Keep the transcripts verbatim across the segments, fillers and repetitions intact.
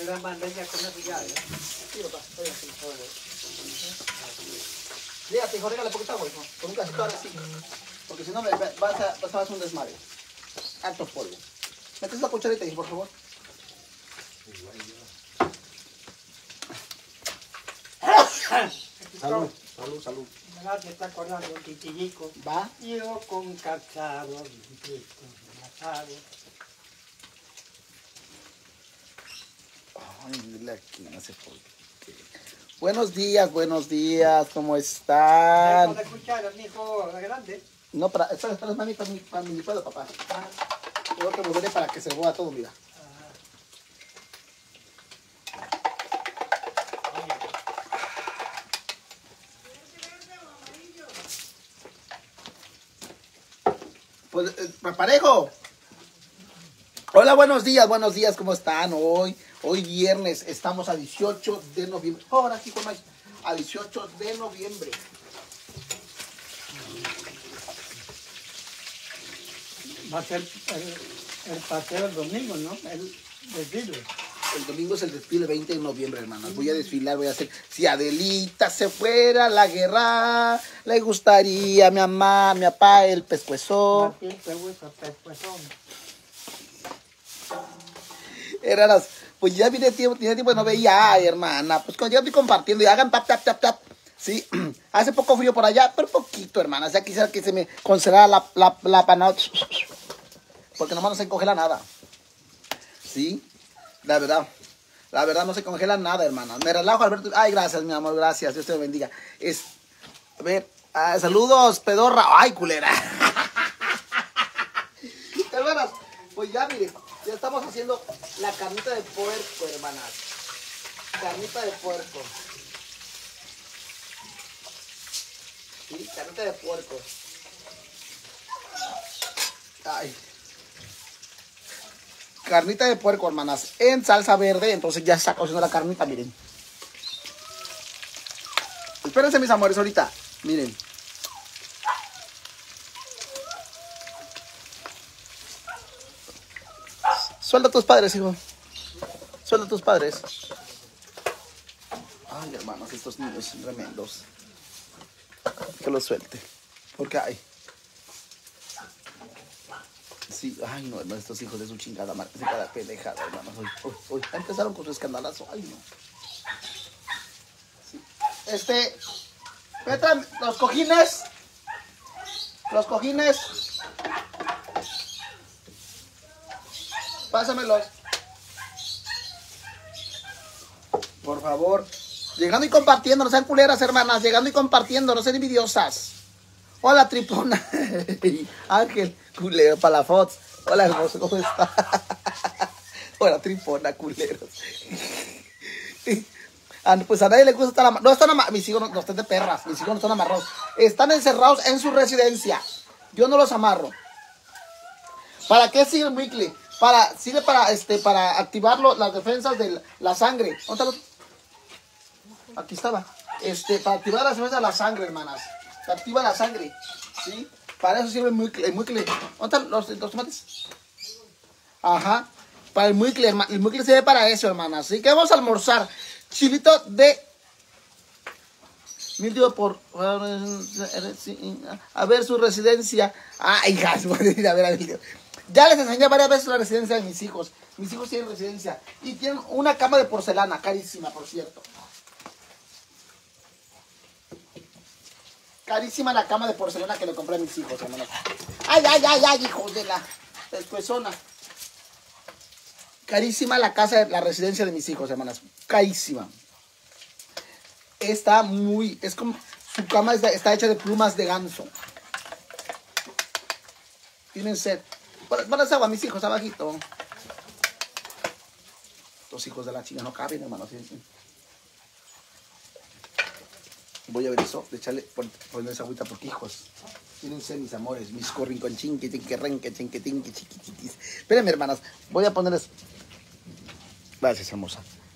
Me la mandé ya con eso ya, ¿eh? Sí, papá, estoy así, todo bien. Dígate, hijo, regale poquita agua, hijo. Con un casito ahora sí. Porque si no, me, me, vas, a, vas a hacer un desmadre. Alto polvo. Metes la cucharita, hijo, por favor. Salud, salud, salud. Me está acordando un chiquillico. ¿Va? Yo con calzado, asado. Ay, dile aquí, no sé por qué. Buenos días, buenos días, ¿cómo están? ¿Puedo escuchar, mi hijo grande? No, para, espera, espera, mami, para mi, para mi puedo, papá. Tengo que moverle para que se mueva todo, mira. Pues, eh, parejo. Hola, buenos días, buenos días, ¿cómo están? Hoy, hoy viernes, estamos a dieciocho de noviembre. Ahora aquí con más, a dieciocho de noviembre. Va a ser el, el paseo el domingo, ¿no? El desfile. El domingo es el desfile veinte de noviembre, hermanas. Voy a desfilar, voy a hacer... Si Adelita se fuera a la guerra, le gustaría a mi mamá, mi papá, el pescuezón. Aquí el pescuezón, pescuezón. Hermanas, pues ya tiene tiempo, tiene tiempo que no veía, ay, hermana. Pues cuando yo estoy compartiendo y hagan tap, tap, tap, tap. Sí, hace poco frío por allá, pero poquito, hermanas. Ya quisiera que se me congelara la, la, la panada. Porque nomás no se congela nada. Sí, la verdad. La verdad no se congela nada, hermanas. Me relajo, Alberto. Ay, gracias, mi amor, gracias. Dios te bendiga. Es, a ver, ah, saludos, pedorra. Ay, culera. Hermanas, pues ya, miren. Ya estamos haciendo la carnita de puerco, hermanas. Carnita de puerco. Sí, carnita de puerco. Ay. Carnita de puerco, hermanas. En salsa verde. Entonces ya está cociendo la carnita, miren. Espérense, mis amores, ahorita. Miren. Suelta a tus padres, hijo. Suelta a tus padres. Ay, hermanos, estos niños son tremendos. Que los suelte. Porque hay. Sí, ay, no, no, estos hijos de su chingada madre. Se cada pendejada, hermanos. Hoy, hoy, hoy. Empezaron con su escandalazo. Ay, no. Sí. Este. Petra, los cojines. Los cojines. Pásamelos. Por favor. Llegando y compartiendo, no sean culeras, hermanas. Llegando y compartiendo, no sean envidiosas. Hola, tripona. Ángel, culero, para la foto. Hola, hermoso, ¿cómo está? Hola, tripona, culeros. Pues a nadie le gusta estar amarrados. No están amarrados. Mis hijos no, no están de perras. Mis hijos no están amarrados. Están encerrados en su residencia. Yo no los amarro. ¿Para qué sirve el Weekly? Para, sirve para, este, para activar lo, las defensas de la, la sangre. ¿Dónde está lo? Aquí estaba. Este, para activar las defensas de la sangre, hermanas. Se activa la sangre. ¿Sí? Para eso sirve el Weekly. El Weekly. ¿Dónde están los, los tomates? Ajá. Para el Weekly, el Weekly sirve para eso, hermanas. Así que vamos a almorzar. Chilito de... Mil digo por... A ver su residencia. Ah, hijas. A ver, a ver. Ya les enseñé varias veces la residencia de mis hijos. Mis hijos tienen residencia. Y tienen una cama de porcelana, carísima, por cierto. Carísima la cama de porcelana que le compré a mis hijos, hermanos. Ay, ay, ay, ay, hijos de la pescuezona. Carísima la casa, la residencia de mis hijos, hermanas. Carísima. Está muy... Es como... Su cama está, está hecha de plumas de ganso. Tienen sed. Van a agua, mis hijos, abajito. Los hijos de la chica no caben, hermano. Voy a ver eso, de echarle, poner esa agüita porque hijos. Fíjense, mis amores, mis corrincon chinque, chinque, renque, chinque, tinque, chiquititis. Espérenme, hermanas, voy a ponerles... Gracias, hermosa.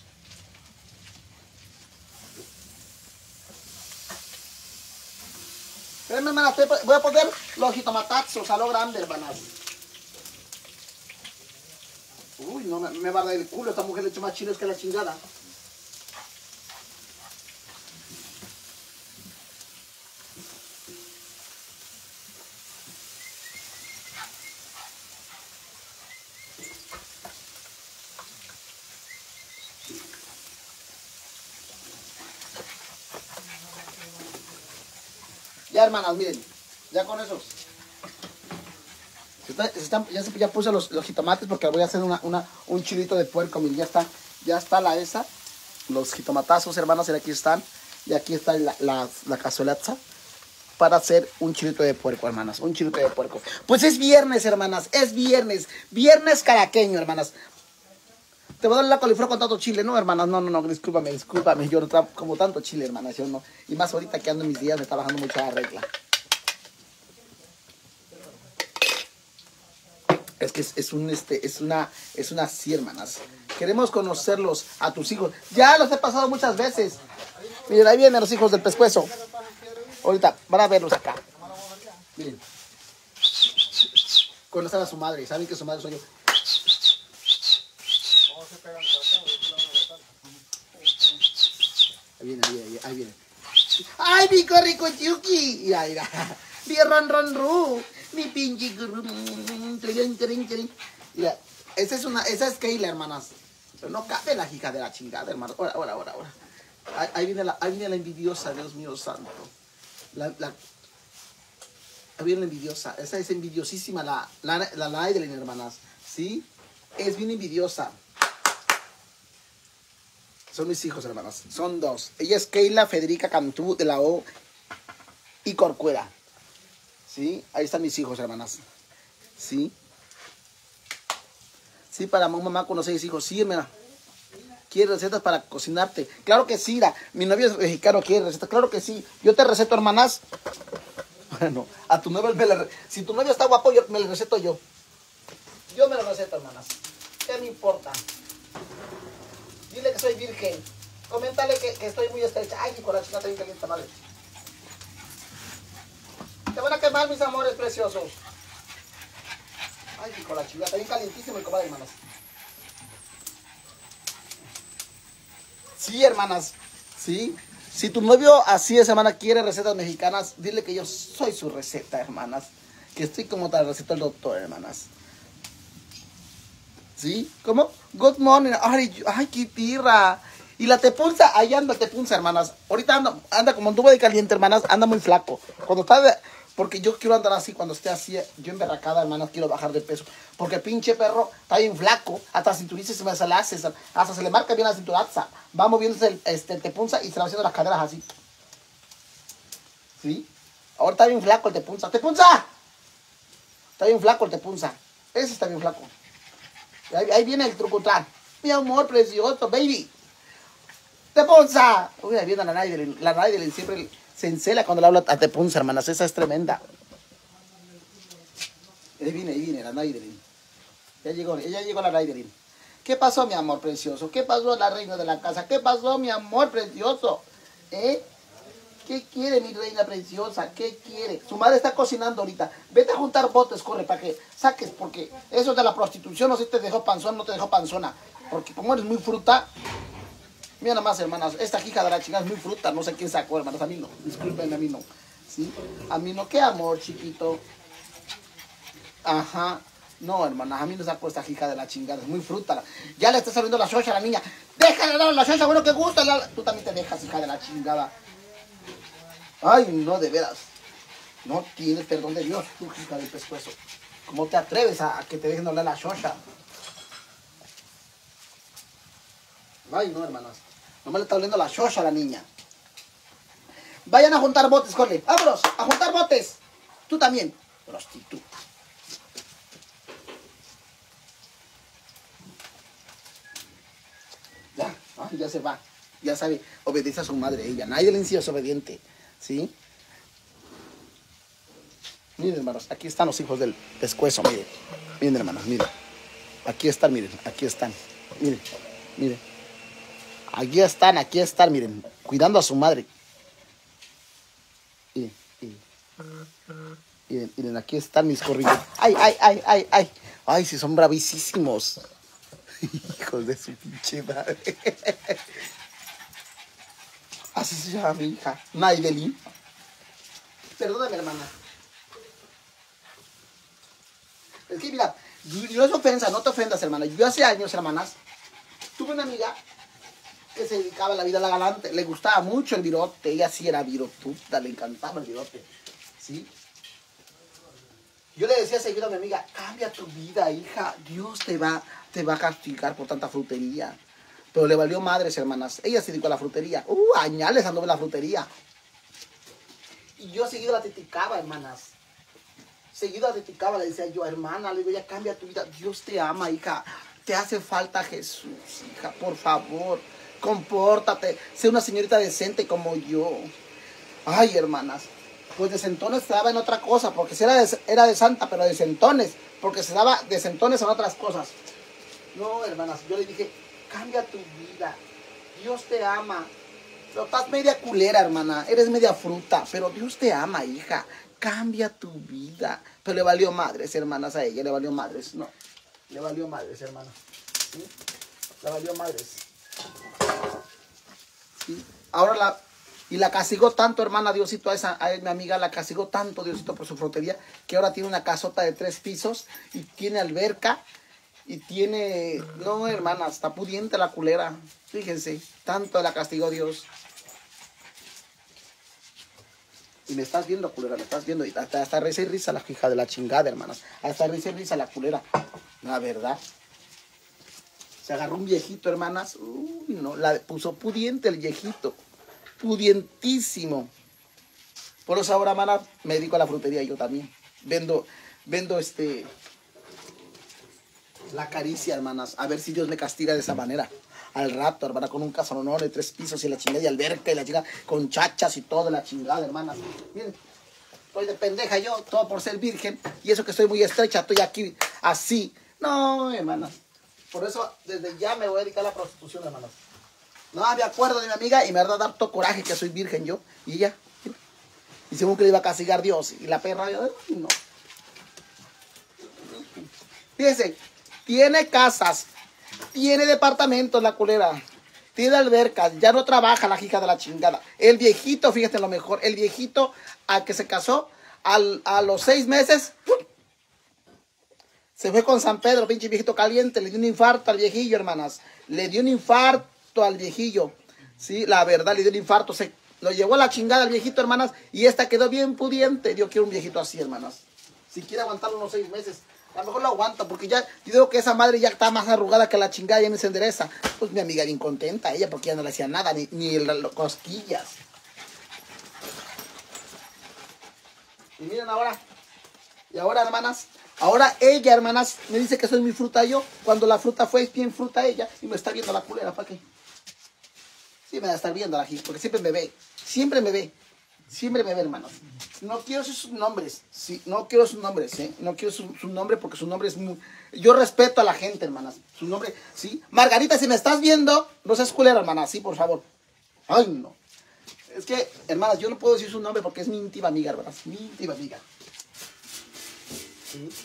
Espérenme, hermanas, voy a poner los jitomatazos a lo grande, hermanas. Uy, no me, me va a dar el culo. Esta mujer le echa más chiles que la chingada. Ya, hermanas, miren. Ya con esos. Se está, se están, ya, se, ya puse los, los jitomates porque voy a hacer una, una, un chilito de puerco. Miren, ya está, ya está la esa. Los jitomatazos, hermanas, y aquí están. Y aquí está la, la, la cazuelaza para hacer un chilito de puerco, hermanas. Un chilito de puerco. Pues es viernes, hermanas. Es viernes. Viernes caraqueño, hermanas. Te voy a dar la coliflor con tanto chile, ¿no, hermanas? No, no, no, discúlpame, discúlpame. Yo no como tanto chile, hermanas. Yo no. Y más ahorita que ando en mis días, me está bajando mucho la regla. Es que es, es un, este, es una, es una sí, hermanas. Queremos conocerlos a tus hijos. Ya los he pasado muchas veces. Miren, ahí vienen los hijos del pescuezo. Ahorita, van a verlos acá. Miren. Conocen a su madre. Saben que su madre soy yo. Ahí viene, ahí viene, ahí viene. ¡Ay, mi rico Chucky! Mira, mira. Mi ron, ron, ru. Mi pinche. Mira, esa es una, esa es Keila, hermanas. Pero no cabe la hija de la chingada, hermanas. Ahora, ahora, ahora, ahora. Ahí, ahí, viene la, ahí viene la envidiosa, Dios mío santo. La, la, ahí viene la envidiosa. Esa es envidiosísima, la, la, la Naidelin, hermanas. ¿Sí? Es bien envidiosa. Son mis hijos, hermanas. Son dos. Ella es Keila Federica Cantú de la O y Corcuera. ¿Sí? Ahí están mis hijos, hermanas. ¿Sí? Sí, para mi mamá con los seis hijos. Sí, hermana. ¿Quieres recetas para cocinarte? Claro que sí, la, mi novio es mexicano, quiere recetas. Claro que sí. Yo te receto, hermanas. Bueno, a tu novio me le, si tu novio está guapo, yo me lo receto yo. Yo me lo receto, hermanas. ¿Qué me importa? Dile que soy virgen. Coméntale que, que estoy muy estrecha. Ay, con la chica está bien caliente, madre. Te van a quemar, mis amores preciosos. Ay, con la chica está bien calientísimo el comadre, hermanas. Sí, hermanas. Sí. Si tu novio así es, hermana, quiere recetas mexicanas, dile que yo soy su receta, hermanas. Que estoy como te la receta el doctor, hermanas. ¿Sí? ¿Cómo? Good morning. Ay, ay, qué tirra. Y la tepunza, ahí anda tepunza, hermanas. Ahorita anda, anda como anduvo de caliente, hermanas, anda muy flaco. Cuando está de, porque yo quiero andar así, cuando esté así, yo emberracada, hermanas, quiero bajar de peso. Porque el pinche perro está bien flaco, hasta la cinturita se me se la hace, hasta se le marca bien la cinturaza. Va moviéndose el, este, el tepunza y se le va haciendo las caderas así. ¿Sí? Ahora está bien flaco el tepunza. ¡Tepunza! Está bien flaco el tepunza. Ese está bien flaco. Ahí, ahí viene el trucután. Mi amor precioso, baby. ¡Tepunza! Uy, ahí viene la Naidelin. La Naidelin siempre se encela cuando le habla a Tepunza, hermanas. Esa es tremenda. Ahí viene, ahí viene la Naidelin. Ya llegó, ya llegó la Naidelin. ¿Qué pasó, mi amor precioso? ¿Qué pasó, la reina de la casa? ¿Qué pasó, mi amor precioso? ¿Eh? ¿Qué quiere, mi reina preciosa? ¿Qué quiere? Su madre está cocinando ahorita. Vete a juntar botes, corre, para que saques, porque eso de la prostitución no sé si te dejó panzón, no te dejó panzona. Porque como eres muy fruta, mira nada más, hermanas, esta hija de la chingada es muy fruta, no sé quién sacó, hermanas, a mí no. Disculpen, a mí no. ¿Sí? A mí no, qué amor, chiquito. Ajá. No, hermanas, a mí no sacó esta hija de la chingada, es muy fruta. Ya le está saliendo la xocha a la niña. Déjale dar la xocha, bueno, que gusta. La... Tú también te dejas, hija de la chingada. Ay, no, de veras. No tienes perdón de Dios, tú, hija del pescuezo. ¿Cómo te atreves a, a que te dejen hablar la xocha? Ay, no, hermanas. No me le está oliendo la xocha a la niña. Vayan a juntar botes, corre. ¡Vámonos! ¡A juntar botes! Tú también, prostituta. Ya, ah, ya se va. Ya sabe, obedece a su madre ella. Nadie le sí es obediente. ¿Sí? Miren, hermanos, aquí están los hijos del pescuezo, miren. Miren, hermanos, miren. Aquí están, miren, aquí están. Miren, miren. Aquí están, aquí están, miren. Cuidando a su madre. Miren, miren. Miren, miren, aquí están mis corrillos. Ay, ay, ay, ay, ay. Ay, si son bravísimos. Hijos de su pinche madre. Así se llama mi hija, Naidelin. Perdóname, hermana. Es que mira, no es ofensa, no te ofendas, hermana. Yo hace años, hermanas, tuve una amiga que se dedicaba a la vida a la galante. Le gustaba mucho el virote. Ella sí era virotuta, le encantaba el virote. ¿Sí? Yo le decía seguido a mi amiga, cambia tu vida, hija. Dios te va, te va a castigar por tanta frutería. Pero le valió madres, hermanas. Ella se dedicó a la frutería. Uh, añales anduvo en la frutería. Y yo seguido la criticaba, hermanas. Seguido la criticaba, le decía yo, hermana, le digo, ya cambia tu vida. Dios te ama, hija. Te hace falta Jesús, hija, por favor. Compórtate. Sé una señorita decente como yo. Ay, hermanas. Pues de sentones se daba en otra cosa. Porque si era de, era de santa, pero de sentones. Porque se daba de sentones en otras cosas. No, hermanas, yo le dije, cambia tu vida. Dios te ama. Pero estás media culera, hermana. Eres media fruta. Pero Dios te ama, hija. Cambia tu vida. Pero le valió madres, hermanas, a ella. Le valió madres. No. Le valió madres, hermana. ¿Sí? Le valió madres. ¿Sí? Ahora la... Y la castigó tanto, hermana, Diosito, a esa, a mi amiga, la castigó tanto, Diosito, por su frutería, que ahora tiene una casota de tres pisos y tiene alberca y tiene... No, hermana, está pudiente la culera. Fíjense, tanto la castigó Dios. Y me estás viendo, culera, me estás viendo. Y hasta, hasta risa y risa la hija de la chingada, hermanas. Hasta risa y risa la culera. La verdad. Se agarró un viejito, hermanas. Uy, no, la puso pudiente el viejito. Pudientísimo. Por eso ahora, hermana, me dedico a la frutería yo también. Vendo, vendo este... la caricia, hermanas. A ver si Dios me castiga de esa manera. Al rato, hermana, con un casonón de tres pisos y la chingada y alberca y la chingada, con chachas y todo, la chingada, hermanas. Miren, estoy de pendeja yo, todo por ser virgen, y eso que estoy muy estrecha, estoy aquí así. No, hermanas. Por eso, desde ya me voy a dedicar a la prostitución, hermanas. No, me acuerdo de mi amiga y me da harto coraje que soy virgen yo, y ella. Y según que le iba a castigar Dios, y la perra, yo, no. Fíjense, tiene casas. Tiene departamentos la culera. Tiene albercas. Ya no trabaja la hija de la chingada. El viejito, fíjate lo mejor. El viejito al que se casó al, a los seis meses. ¡Pum! Se fue con San Pedro, pinche viejito caliente. Le dio un infarto al viejillo, hermanas. Le dio un infarto al viejillo. Sí, la verdad, le dio un infarto. Se lo llevó a la chingada al viejito, hermanas. Y esta quedó bien pudiente. Yo quiero un viejito así, hermanas. Si quiere aguantarlo unos seis meses. A lo mejor lo aguanta, porque ya, yo digo que esa madre ya está más arrugada que la chingada, ya no se endereza. Pues mi amiga bien contenta, ella, porque ya no le hacía nada, ni, ni el, los cosquillas. Y miren ahora, y ahora, hermanas, ahora ella, hermanas, me dice que soy mi fruta yo, cuando la fruta fue bien fruta ella, y me está viendo la culera, ¿para qué? Sí, me va a estar viendo la gente, porque siempre me ve, siempre me ve. Siempre me ve, hermanos. No quiero sus nombres. Sí, no quiero sus nombres, ¿eh? No quiero su, su nombre porque su nombre es muy... Yo respeto a la gente, hermanas. Su nombre, ¿sí? Margarita, si me estás viendo, no seas culera, hermana. Sí, por favor. Ay, no. Es que, hermanas, yo no puedo decir su nombre porque es mi íntima amiga, hermanas. Mi íntima amiga. ¿Sí?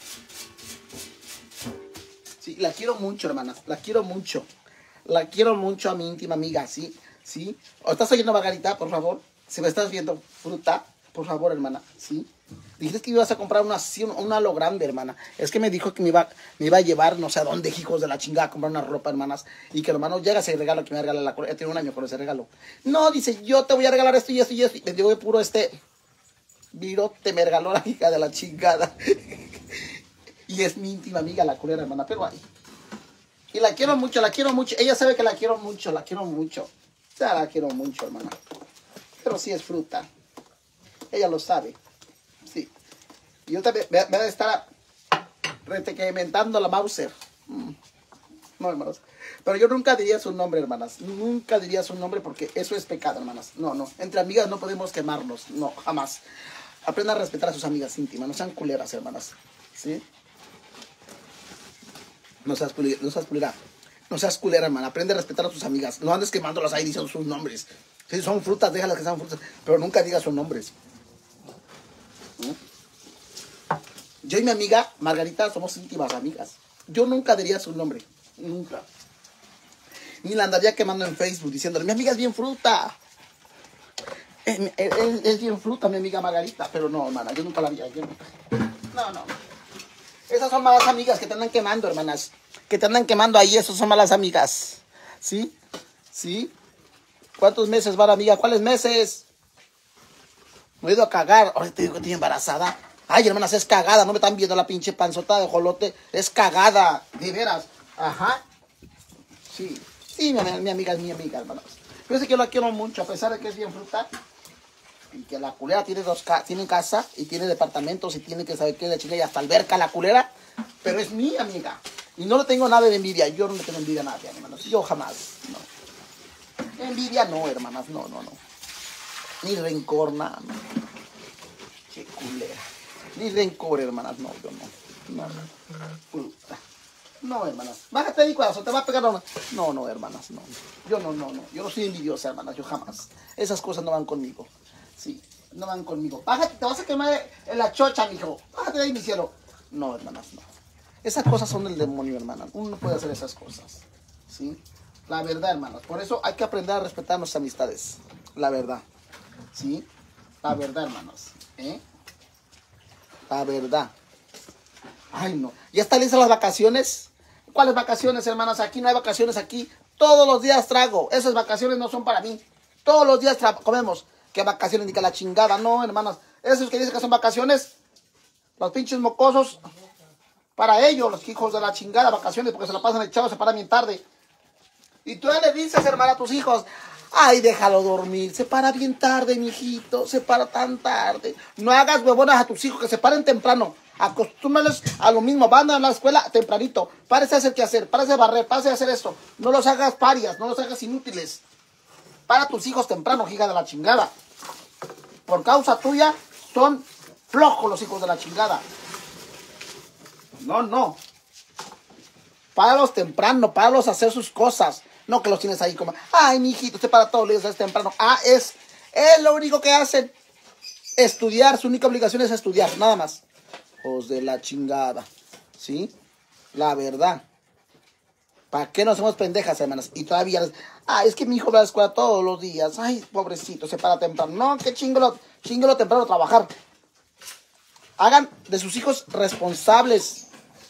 Sí, la quiero mucho, hermanas. La quiero mucho. La quiero mucho a mi íntima amiga, ¿sí? ¿Sí? ¿O estás oyendo, Margarita, por favor? Si me estás viendo fruta, por favor, hermana, ¿sí? Dijiste que ibas a comprar una así, una a lo grande, hermana. Es que me dijo que me iba, me iba a llevar no sé a dónde, hijos de la chingada, a comprar una ropa, hermanas. Y que, hermano, llega ese regalo que me regala la Corea. Ya tiene un año con ese regalo. No, dice, yo te voy a regalar esto y esto y esto. Y me dio de puro este virote, me regaló la hija de la chingada. Y es mi íntima amiga, la culera, hermana. Pero ahí. Y la quiero mucho, la quiero mucho. Ella sabe que la quiero mucho, la quiero mucho. O sea, la quiero mucho, hermana. Pero sí es fruta. Ella lo sabe. Sí. Y yo también me, me voy a estar retequementando la Mauser. Mm. No, hermanos. Pero yo nunca diría su nombre, hermanas. Nunca diría su nombre porque eso es pecado, hermanas. No, no. Entre amigas no podemos quemarnos. No, jamás. Aprendan a respetar a sus amigas íntimas. No sean culeras, hermanas. ¿Sí? No seas culera. No seas culera. No seas culera, hermana. Aprende a respetar a tus amigas. No andes quemándolas ahí diciendo sus nombres. Si son frutas, déjalas que sean frutas. Pero nunca digas sus nombres. ¿Mm? Yo y mi amiga Margarita somos íntimas amigas. Yo nunca diría su nombre. Nunca. Ni la andaría quemando en Facebook diciéndole, mi amiga es bien fruta. Es, es, es bien fruta mi amiga Margarita. Pero no, hermana, yo nunca la vi. Yo no, no, no. Esas son malas amigas que te andan quemando, hermanas. Que te andan quemando ahí, esas son malas amigas. ¿Sí? ¿Sí? ¿Cuántos meses va la amiga? ¿Cuáles meses? Me he ido a cagar. Ahora te digo que estoy embarazada. Ay, hermanas, es cagada. No me están viendo la pinche panzota de jolote. Es cagada. De veras. Ajá. Sí. Sí, mi, mi amiga es mi amiga, hermanos. Yo sé que yo la quiero mucho, a pesar de que es bien fruta. Y que la culera tiene dos ca tiene casa y tiene departamentos y tiene que saber qué de Chile y hasta alberca la culera. Pero es mi amiga. Y no le tengo nada de envidia. Yo no le tengo envidia a nadie, hermanos. Yo jamás. No. Envidia no, hermanas. No, no, no. Ni rencor, nada. No. Qué culera. Ni rencor, hermanas. No, yo no. No. Puta. No, hermanas. Bájate ahí, corazón. Te va a pegar una. No, no, hermanas. No. Yo no, no, no. Yo no soy envidiosa, hermanas. Yo jamás. Esas cosas no van conmigo. Sí, no van conmigo. Bájate, te vas a quemar en la chocha, mijo. Bájate de ahí, mi cielo. No, hermanas, no. Esas cosas son del demonio, hermanas. Uno no puede hacer esas cosas. ¿Sí? La verdad, hermanas. Por eso hay que aprender a respetar nuestras amistades. La verdad. ¿Sí? La verdad, hermanos. ¿Eh? La verdad. Ay, no. ¿Ya están listas las vacaciones? ¿Cuáles vacaciones, hermanas? Aquí no hay vacaciones, aquí. Todos los días trago. Esas vacaciones no son para mí. Todos los días comemos. ¿Qué vacaciones? Ni que la chingada. No, hermanas. Esos que dicen que son vacaciones, los pinches mocosos, para ellos, los hijos de la chingada, vacaciones, porque se la pasan echados, se paran bien tarde. Y tú ya le dices, hermana, a tus hijos, ay, déjalo dormir, se para bien tarde, mijito, se para tan tarde. No hagas huevonas a tus hijos, que se paren temprano. Acostúmbrales a lo mismo, van a la escuela tempranito. Párese a hacer qué hacer, párese a barrer, párese a hacer esto. No los hagas parias, no los hagas inútiles. Para tus hijos temprano, hija de la chingada. Por causa tuya, son flojos los hijos de la chingada. No, no. Páralos temprano, páralos a hacer sus cosas. No que los tienes ahí como, ay, mi hijito, usted para todos los días es temprano. Ah, es, es lo único que hacen. Estudiar, su única obligación es estudiar, nada más. Hijos de la chingada. ¿Sí? La verdad. ¿Para qué no somos pendejas, hermanas? Y todavía, ah, es que mi hijo va a la escuela todos los días. Ay, pobrecito, se para temprano. No, que chingolo, chingolo temprano a trabajar. Hagan de sus hijos responsables.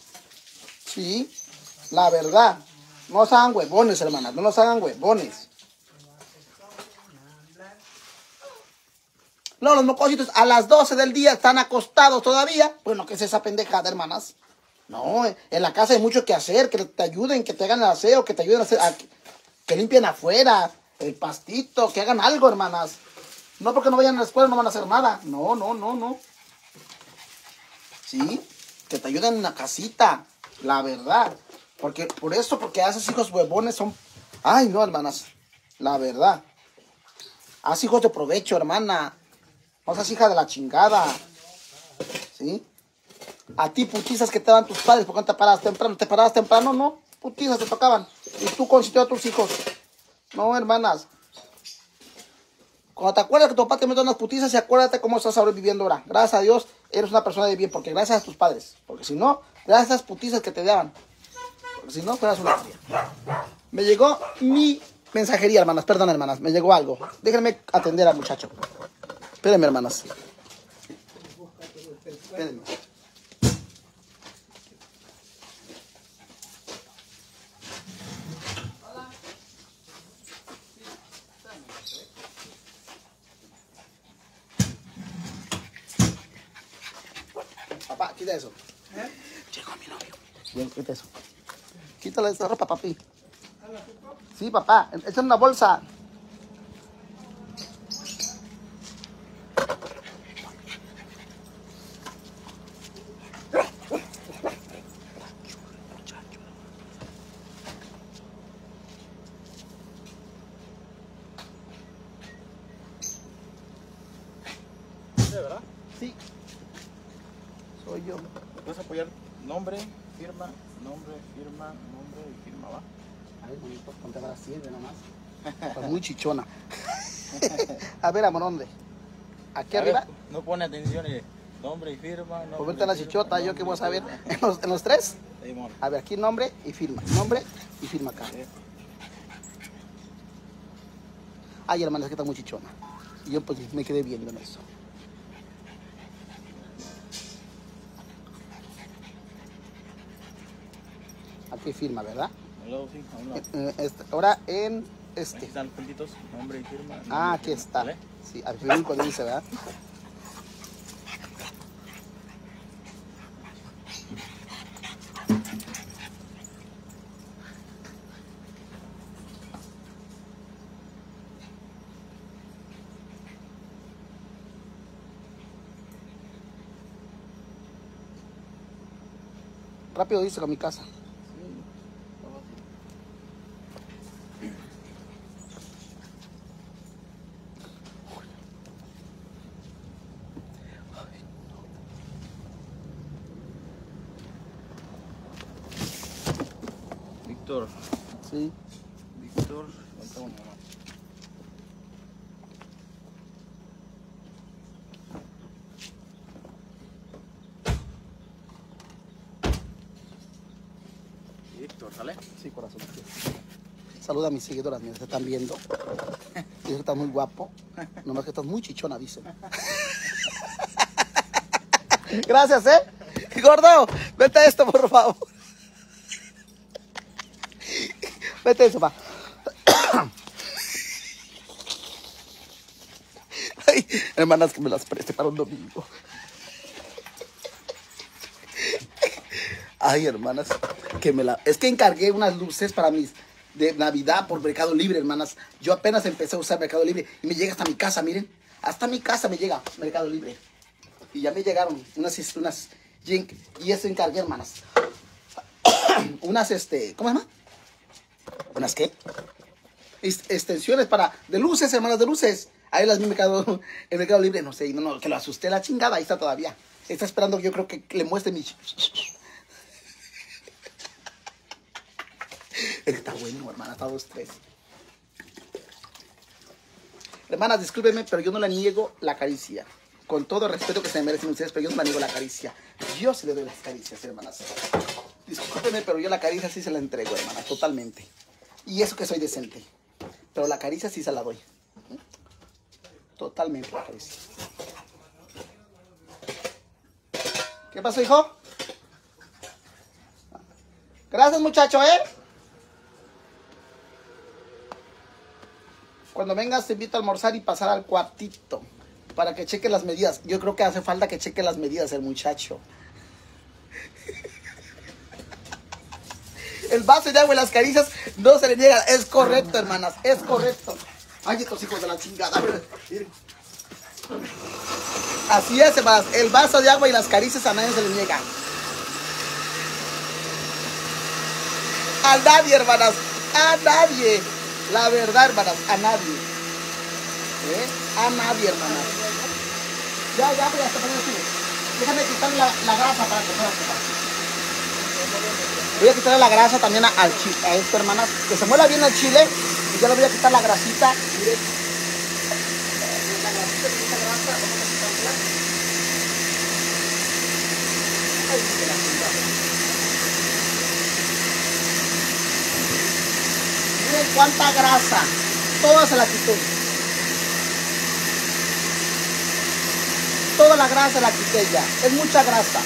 Sí, la verdad. No los hagan huevones, hermanas. No los hagan huevones. No, los mocositos a las doce del día están acostados todavía. Bueno, ¿qué es esa pendejada, hermanas? No, en la casa hay mucho que hacer, que te ayuden, que te hagan el aseo, que te ayuden a hacer, a, que limpien afuera, el pastito, que hagan algo, hermanas. No porque no vayan a la escuela no van a hacer nada. No, no, no, no. Sí, que te ayuden en la casita, la verdad. Porque, por eso, porque a esos hijos huevones son... Ay, no, hermanas, la verdad. Haz hijos de provecho, hermana. No seas hija de la chingada. ¿Sí? A ti putizas que te dan tus padres porque no te parabas temprano. ¿Te parabas temprano? No. Putizas te tocaban. Y tú consintió a tus hijos. No, hermanas. Cuando te acuerdas que tu papá te metió unas putizas, y acuérdate cómo estás sobreviviendo ahora. Gracias a Dios, eres una persona de bien. Porque gracias a tus padres. Porque si no, gracias a esas putizas que te daban. Porque si no, fueras una fría. Me llegó mi mensajería, hermanas. Perdón, hermanas. Me llegó algo. Déjenme atender al muchacho. Espérenme, hermanas. Espérenme. Papá, quita eso. ¿Eh? Llegó mi novio. Bien, quita eso. Quítale esa ropa, papi. Sí, papá. Echa en una bolsa. ¿Verdad? Sí. Soy yo. ¿Puedes apoyar nombre, firma, nombre, firma, nombre y firma, va? Ay, bonito, ponte a las siete nomás. Pues muy chichona. A ver, amor, ¿dónde? ¿Aquí A ver, arriba? no pone atención y nombre y firma. Pues vete a la chichota, yo que voy a saber. ¿En los, en los tres? Simón. A ver, aquí nombre y firma. Nombre y firma acá. Sí. Ay, hermana, es que está muy chichona. Y yo pues me quedé viendo en eso. Aquí firma, ¿verdad? Luego, sí, a un lado. Eh, eh, este, ahora en Aquí este. están los puntitos, nombre y firma. nombre Ah, y aquí firma, está. ¿vale? Sí, al final cuando dice, ¿verdad? Rápido dice con mi casa. Víctor. Sí. Víctor. Falta uno más. Víctor, ¿sale? Sí, corazón. Saluda a mis seguidoras, mira, te están viendo. Y que estás muy guapo. Nomás que estás muy chichona, dicen. Gracias, ¿eh? Gordo, vete esto, por favor. Vete eso, pa. Ay, hermanas, que me las preste para un domingo. Ay, hermanas, que me la... Es que encargué unas luces para mis... de Navidad por Mercado Libre, hermanas. Yo apenas empecé a usar Mercado Libre y me llega hasta mi casa, miren. Hasta mi casa me llega Mercado Libre. Y ya me llegaron unas... unas Jink, y eso encargué, hermanas. Unas, este... ¿Cómo se llama? ¿Unas qué? Est- extensiones para... De luces, hermanas, de luces. Ahí las vi en Mercado, en Mercado Libre. No sé, no, no, que lo asusté la chingada. Ahí está todavía. Está esperando que yo creo que le muestre mi... Está bueno, hermana, está dos, tres. Hermanas, discúlpenme, pero yo no le niego la caricia. Con todo el respeto que se me merecen ustedes, pero yo no le niego la caricia. Yo sí le doy las caricias, hermanas. Discúlpenme, pero yo la caricia sí se la entrego, hermana, totalmente. Y eso que soy decente. Pero la caricia sí se la doy. Totalmente la caricia. ¿Qué pasó, hijo? Gracias, muchacho, ¿eh? Cuando vengas te invito a almorzar y pasar al cuartito para que cheque las medidas. Yo creo que hace falta que cheque las medidas el muchacho. El vaso de agua y las caricias no se le niegan. Es correcto, hermanas, es correcto. Ay, estos hijos de la chingada. Así es, hermanas. El vaso de agua y las caricias a nadie se le niegan. A nadie, hermanas. A nadie. La verdad, hermanas, a nadie. ¿Eh? A nadie, hermanas. Ya, ya, ya está poniendo así. Déjame quitarle la, la grasa para que pueda quedar. Voy a quitarle la grasa también a, al chile, a esto, hermanas. Que se muela bien el chile. Y ya le voy a quitar la grasita. Miren. La grasita, esta grasa, vamos a quitarla. Ay, que la chingada. Miren cuánta grasa. Toda se la quité. Toda la grasa la quité ya. Es mucha grasa.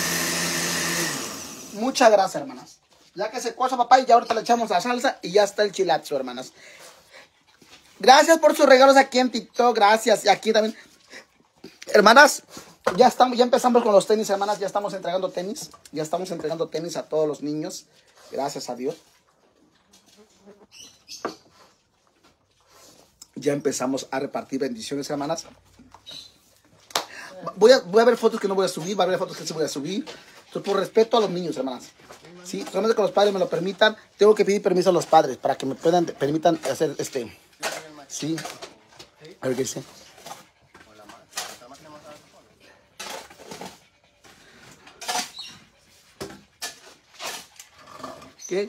Mucha grasa, hermanas. Ya que se cuaza, papá, y ya ahorita le echamos la salsa y ya está el chilazo, hermanas. Gracias por sus regalos aquí en TikTok. Gracias. Y aquí también. Hermanas, ya estamos, ya empezamos con los tenis, hermanas. Ya estamos entregando tenis. Ya estamos entregando tenis a todos los niños. Gracias a Dios. Ya empezamos a repartir bendiciones, hermanas. Voy a, voy a ver fotos que no voy a subir, va a haber fotos que sí voy a subir. Entonces, por respeto a los niños, hermanas. Sí, solamente que los padres me lo permitan. Tengo que pedir permiso a los padres para que me puedan, permitan hacer este. Sí. A ver qué dice. ¿Qué?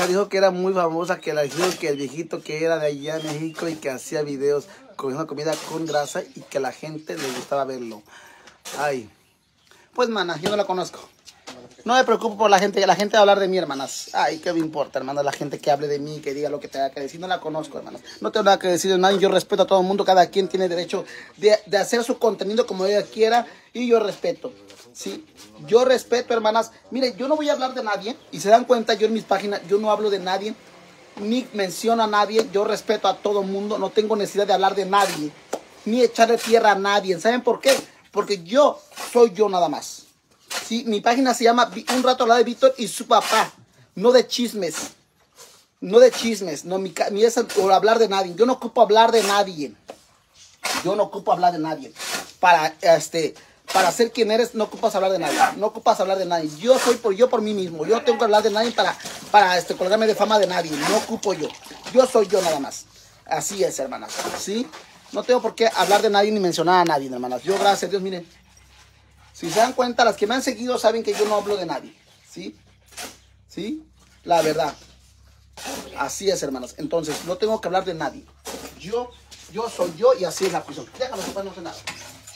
hija dijo que era muy famosa, que la dijo que el viejito que era de allá en México y que hacía videos comiendo comida con grasa y que a la gente le gustaba verlo. Ay, pues, mana, yo no la conozco. No me preocupo por la gente, la gente va a hablar de mí, hermanas. Ay, qué me importa, hermanas, la gente que hable de mí, que diga lo que tenga que decir. No la conozco, hermanas. No tengo nada que decir de nadie. Yo respeto a todo el mundo. Cada quien tiene derecho de, de hacer su contenido como ella quiera. Y yo respeto, ¿sí? Yo respeto, hermanas. Mire, yo no voy a hablar de nadie. Y se dan cuenta, yo en mis páginas, yo no hablo de nadie. Ni menciono a nadie. Yo respeto a todo el mundo. No tengo necesidad de hablar de nadie. Ni echarle tierra a nadie. ¿Saben por qué? Porque yo soy yo nada más. Sí, mi página se llama Un Rato Hablar de Víctor y su papá. No de chismes. No de chismes. No, mi, mi es por hablar de nadie. Yo no ocupo hablar de nadie. Yo no ocupo hablar de nadie. Para, este, para ser quien eres, no ocupas hablar de nadie. No ocupas hablar de nadie. Yo soy por yo por mí mismo. Yo no tengo que hablar de nadie para, para este, colgarme de fama de nadie. No ocupo yo. Yo soy yo nada más. Así es, hermanas. ¿Sí? No tengo por qué hablar de nadie ni mencionar a nadie, hermanas. Yo, gracias a Dios, miren. Si se dan cuenta, las que me han seguido saben que yo no hablo de nadie. ¿Sí? ¿Sí? La verdad. Así es, hermanas. Entonces, no tengo que hablar de nadie. Yo, yo soy yo y así es la cuestión. Déjalo, después no sé nada.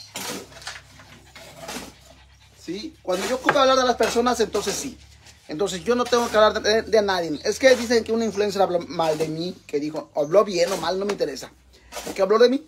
¿Sí? Cuando yo ocupo hablar de las personas, entonces sí. Entonces, yo no tengo que hablar de, de nadie. Es que dicen que una influencer habló mal de mí, que dijo, habló bien o mal, no me interesa. ¿Qué habló de mí?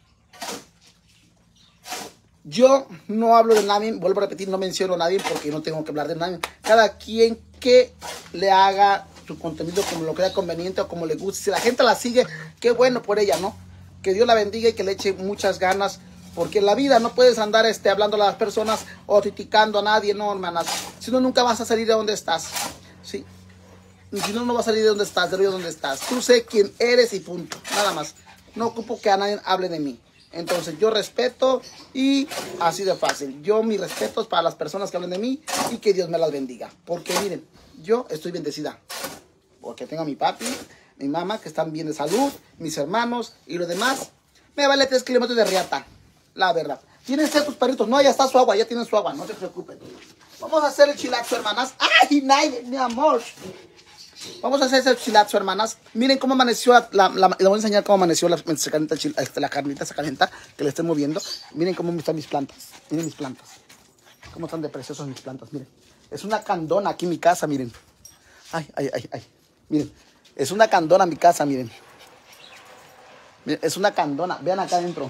Yo no hablo de nadie, vuelvo a repetir, no menciono a nadie porque no tengo que hablar de nadie. Cada quien que le haga su contenido como lo crea conveniente o como le guste. Si la gente la sigue, qué bueno por ella, ¿no? Que Dios la bendiga y que le eche muchas ganas. Porque en la vida no puedes andar este, hablando a las personas o criticando a nadie, no, hermanas. Si no, nunca vas a salir de donde estás. ¿Sí? Y si no, no vas a salir de donde estás, de donde estás. Tú sé quién eres y punto. Nada más. No ocupo que a nadie hable de mí. Entonces yo respeto y así de fácil. Yo mis respetos para las personas que hablen de mí y que Dios me las bendiga. Porque miren, yo estoy bendecida. Porque tengo a mi papi, mi mamá que están bien de salud, mis hermanos y los demás. Me vale tres kilómetros de riata, la verdad. Tienen sed tus perritos. No, ya está su agua, ya tienen su agua, no se preocupen. Vamos a hacer el chilazo, hermanas. ¡Ay, Nay, mi amor! Vamos a hacer ese chilazo, hermanas. Miren cómo amaneció la, la, la, les voy a enseñar cómo amaneció la, se calienta el chil, este, la carnita se calienta, que le estoy moviendo. Miren cómo están mis plantas. Miren mis plantas. Cómo están de preciosas mis plantas, miren. Es una candona aquí en mi casa, miren. Ay, ay, ay, ay. Miren, es una candona en mi casa, miren. Miren, es una candona. Vean acá adentro.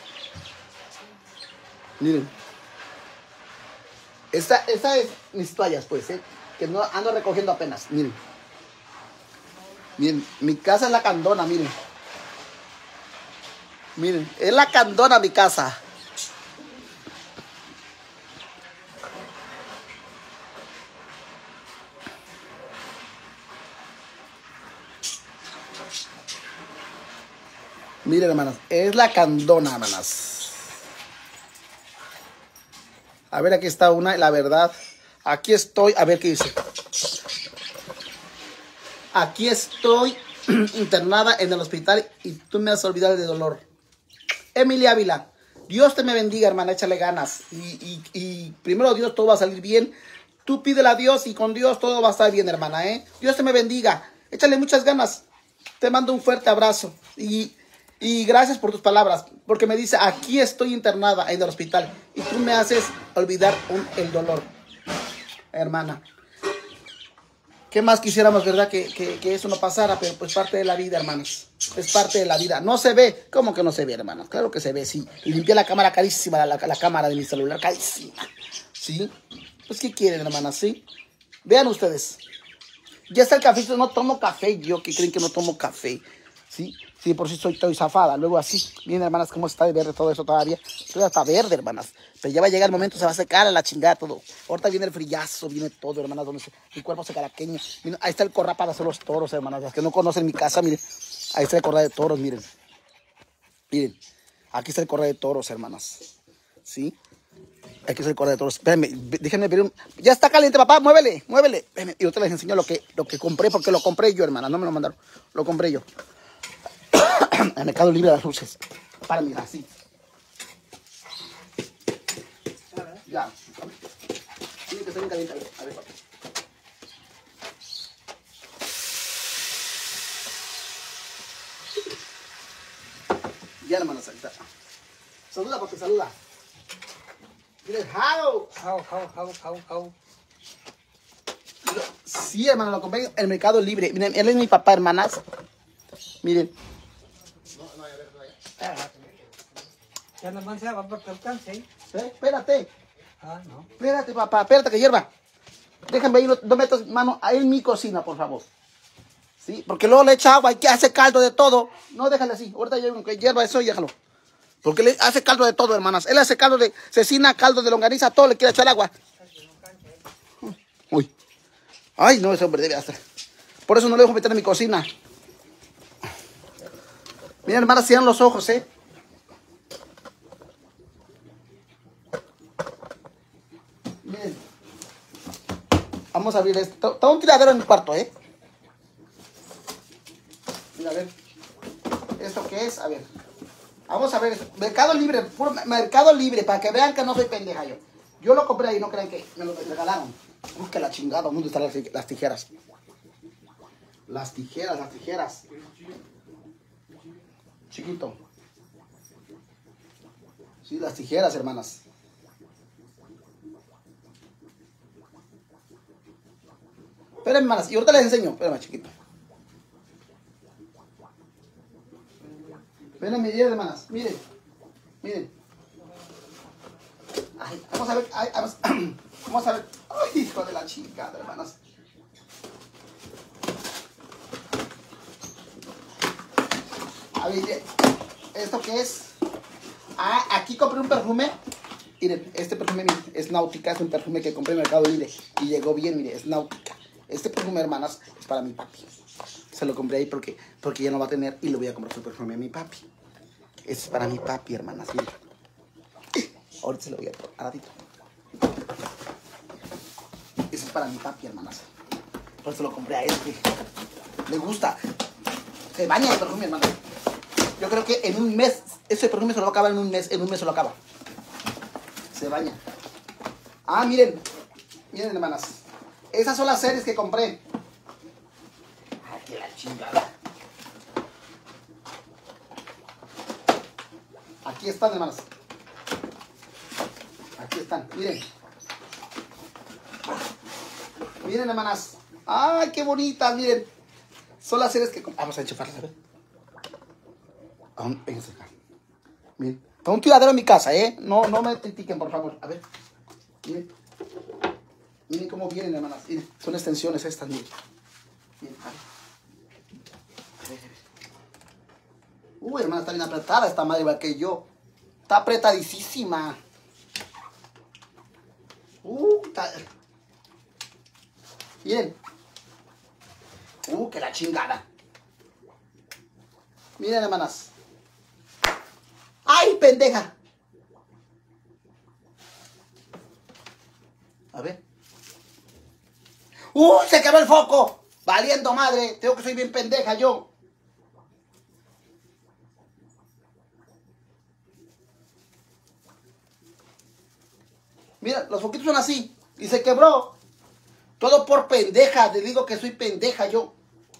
Miren. Esta, esta es mis toallas, pues, eh, que no ando recogiendo apenas. Miren. Miren, mi casa es la candona, miren. Miren, es la candona mi casa. Miren, hermanas, es la candona, hermanas. A ver, aquí está una, la verdad. Aquí estoy, a ver qué dice. Aquí estoy internada en el hospital y tú me has olvidado de dolor. Emilia Ávila, Dios te me bendiga, hermana, échale ganas. Y, y, y primero Dios, todo va a salir bien. Tú pídele a Dios y con Dios todo va a estar bien, hermana, ¿eh? Dios te me bendiga. Échale muchas ganas. Te mando un fuerte abrazo. Y, y gracias por tus palabras. Porque me dice, aquí estoy internada en el hospital y tú me haces olvidar un, el dolor. Hermana. ¿Qué más quisiéramos, verdad? Que, que, que eso no pasara, pero pues parte de la vida, hermanos. Es parte de la vida. No se ve. ¿Cómo que no se ve, hermanos? Claro que se ve, sí. Y limpié la cámara carísima, la, la, la cámara de mi celular carísima. ¿Sí? Pues, ¿qué quieren, hermanas? ¿Sí? Vean ustedes. Ya está el café. No tomo café. Yo que creen que no tomo café. ¿Sí? Sí, por si sí soy, estoy zafada. Luego así. Miren, hermanas, cómo está de verde todo eso todavía. Todavía está verde, hermanas. Pero ya va a llegar el momento, se va a secar a la chingada todo. Ahorita viene el frillazo, viene todo, hermanas, donde se, mi cuerpo se caraqueña. Miren, ahí está el corral para hacer los toros, hermanas. Las que no conocen mi casa, miren. Ahí está el corral de toros, miren. Miren, aquí está el corral de toros, hermanas. ¿Sí? Aquí está el corral de toros. Espérenme, déjenme ver un... Ya está caliente, papá, muévele, muévele. Espérenme. Y ahorita les enseño lo que, lo que compré, porque lo compré yo, hermanas. No me lo mandaron, lo compré yo. En Mercado Libre de las Luces. Para mirar, así. Ya. Tiene que estar bien caliente. A ver, papi. Ya, hermanos, ahí está. Saluda, papi, saluda. Dile, how. How, how, how, how, how. Sí, hermano, lo compré en el Mercado Libre. Miren, él es mi papá, hermanas. Miren. Ya no más se va para que alcance. ¿Eh? Espérate. Ah, no. Espérate, papá. Espérate que hierva. Déjame ahí, no, no metas mano ahí en mi cocina, por favor. Sí, porque luego le echa agua y que hace caldo de todo. No, déjale así. Ahorita llevo que hierva eso y déjalo. Porque le hace caldo de todo, hermanas. Él hace caldo de cecina, caldo de longaniza, todo le quiere echar agua. Uy. Ay, no, ese hombre debe hacer. Por eso no le dejo meter en mi cocina. Miren, hermanas, cierran los ojos, ¿eh? Miren. Vamos a abrir esto. Está un tiradero en mi cuarto, ¿eh? Mira, a ver. ¿Esto qué es? A ver. Vamos a ver. Mercado Libre. Puro Mercado Libre. Para que vean que no soy pendeja yo. Yo lo compré ahí. No crean que me lo regalaron. Busca la chingada. ¿Dónde están las, las tijeras? Las tijeras, las tijeras. Chiquito. Sí, las tijeras, hermanas. Espérenme, hermanas. Y ahorita les enseño. Espérenme, chiquito. Miren, miren, hermanas, miren, miren. Ay, vamos a ver, ay, vamos, vamos a ver. Ay, hijo de la chingada, hermanas. A ver, ¿esto qué es? Ah, aquí compré un perfume. Miren, este perfume es Náutica, es un perfume que compré en Mercado Libre. Y llegó bien, miren, es Náutica. Este perfume, hermanas, es para mi papi. Se lo compré ahí porque, porque ya no va a tener y le voy a comprar su perfume a mi papi. Es para mi papi, hermanas. Miren. Ahorita se lo voy a poner. A ratito. Ese es para mi papi, hermanas. Por eso lo compré a él. Le gusta. Se baña el perfume, hermanas. Yo creo que en un mes, ese perfume se lo va a acabar en un mes. En un mes se lo acaba. Se baña. Ah, miren. Miren, hermanas. Esas son las series que compré. Que la chingada. Aquí están, hermanas. Aquí están, miren. Miren, hermanas. Ay, qué bonitas, miren. Son las series que... Vamos a enchufarlas, a ver. Vénganse acá. Miren. Está un tiradero en mi casa, ¿eh? No, no me critiquen, por favor. A ver. Miren. Miren cómo vienen, hermanas. Miren. Son extensiones estas, miren. Miren, a ver. Uy, hermana, está bien apretada esta madre igual que yo. Está apretadísima. Uh, está... Miren. Uh, que la chingada. Miren, hermanas. ¡Ay, pendeja! A ver. ¡Uh, se quebró el foco! Valiendo madre. Tengo que soy bien pendeja yo. Mira, los foquitos son así. Y se quebró. Todo por pendeja. Te digo que soy pendeja yo.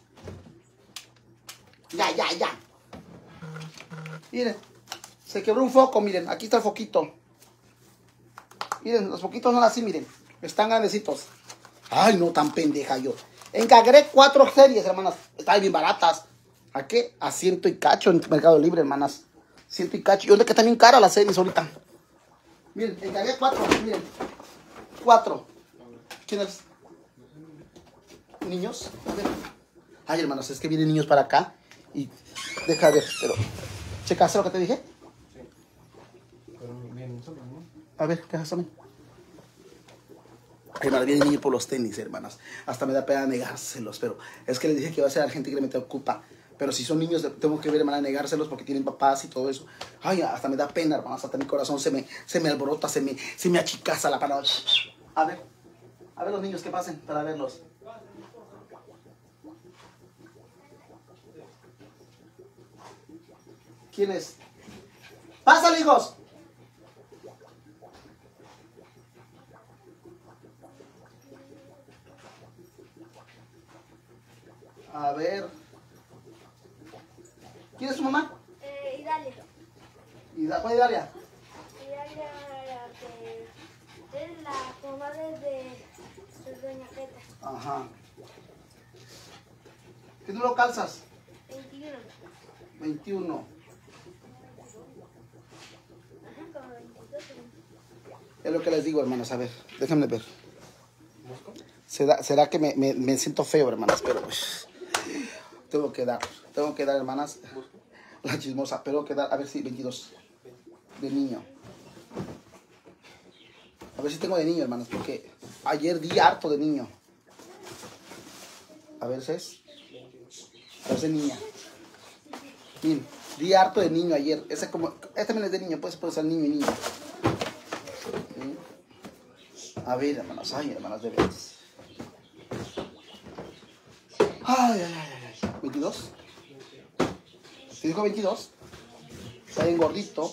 Ya, ya, ya. Miren. Se quebró un foco, miren. Aquí está el foquito. Miren, los foquitos son así, miren. Están grandecitos. Ay, no tan pendeja yo. Encargué cuatro series, hermanas. Están bien baratas. ¿A qué? A ciento y cacho en Mercado Libre, hermanas. Ciento y cacho. Y donde que están bien caras las series ahorita. Miren, encargué cuatro, miren. Cuatro. ¿Quién es? ¿Niños? A ver. Ay, hermanos, es que vienen niños para acá. Y deja de ver, pero... ¿Checaste lo que te dije? Sí. Pero vienen solos, ¿no? A ver, ¿qué haces a mí? Ay, hermanas, vienen niños por los tenis, hermanas. Hasta me da pena negárselos, pero... Es que les dije que iba a ser la gente que le me ocupa. Pero si son niños, tengo que ver, hermana, negárselos porque tienen papás y todo eso. Ay, hasta me da pena, hermanas. Hasta mi corazón se me, se me alborota, se me, se me achicaza la palabra. A ver, a ver los niños que pasen para verlos. ¿Quién es? ¡Pásale, hijos! A ver. ¿Quién es tu mamá? Eh, y dale. ¿Y la cuál es Dalia? Dalia, que es la comadre de Doña Peta. Ajá. ¿Qué número calzas? veintiuno. veintiuno. Ajá, como veintidós. Es lo que les digo, hermanos. A ver, déjenme ver. ¿Será, será que me, me, me siento feo, hermanas? Pero pues, tengo que dar. Tengo que dar, hermanas. La chismosa. Pero tengo que dar. A ver si veintidós. De niño. A ver si tengo de niño, hermanas. Porque ayer di harto de niño. A ver si es. A ver si es niña. Miren, di harto de niño ayer. Ese como, este también es de niño. Pues puede ser niño y niño. A ver, hermanas. Ay, hermanas, de veras. Ay, ay, ay, ay. ¿veintidós? ¿Te dijo veintidós? Está bien gordito.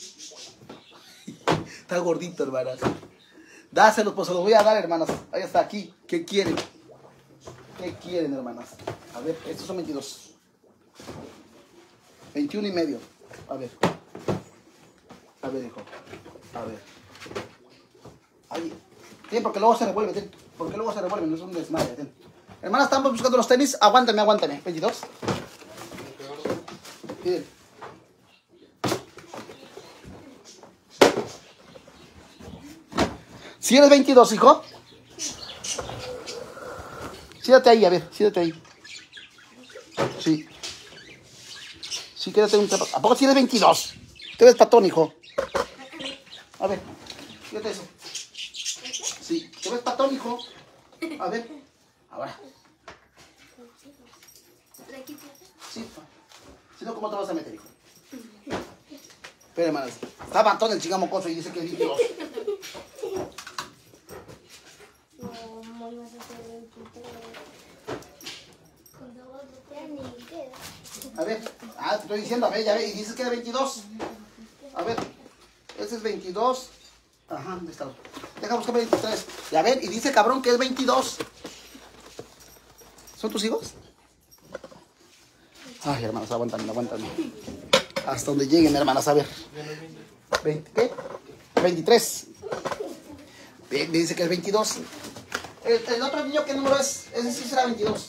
Está gordito, hermanas. Dáselos, pues se los voy a dar, hermanas. Ahí está, aquí. ¿Qué quieren? ¿Qué quieren, hermanas? A ver, estos son veintidós. veintiuno y medio. A ver. A ver, hijo. A ver. Ay. Ten, porque luego se revuelve, ten. Porque luego se revuelve, no es un desmadre, ten. Hermanas, estamos buscando los tenis. Aguántame, aguántame. veintidós. Bien. ¿Si eres veintidós, hijo? Siéntate ahí, a ver, siéntate ahí. Sí. Sí, quédate un trapo. ¿A poco si eres veintidós? Te ves patón, hijo. A ver, fíjate eso. Sí, te ves patón, hijo. A ver, ahora. Sí, si no, ¿cómo te vas a meter, hijo? Espera, hermanas. Está patón el chingamocoso y dice que es veintidós. A ver, ah, te estoy diciendo, a ver, ya ve, y dices que es veintidós. A ver, ese es veintidós. Ajá, ¿dónde está? Deja buscar veintitrés. Ya ven, y dice cabrón que es veintidós. ¿Son tus hijos? Ay, hermanos, aguántame, aguántame. Hasta donde lleguen, hermanas, a ver. veinte, ¿qué? veintitrés. Me dice que es veintidós. El, el otro niño, ¿qué número es? Ese sí será veintidós.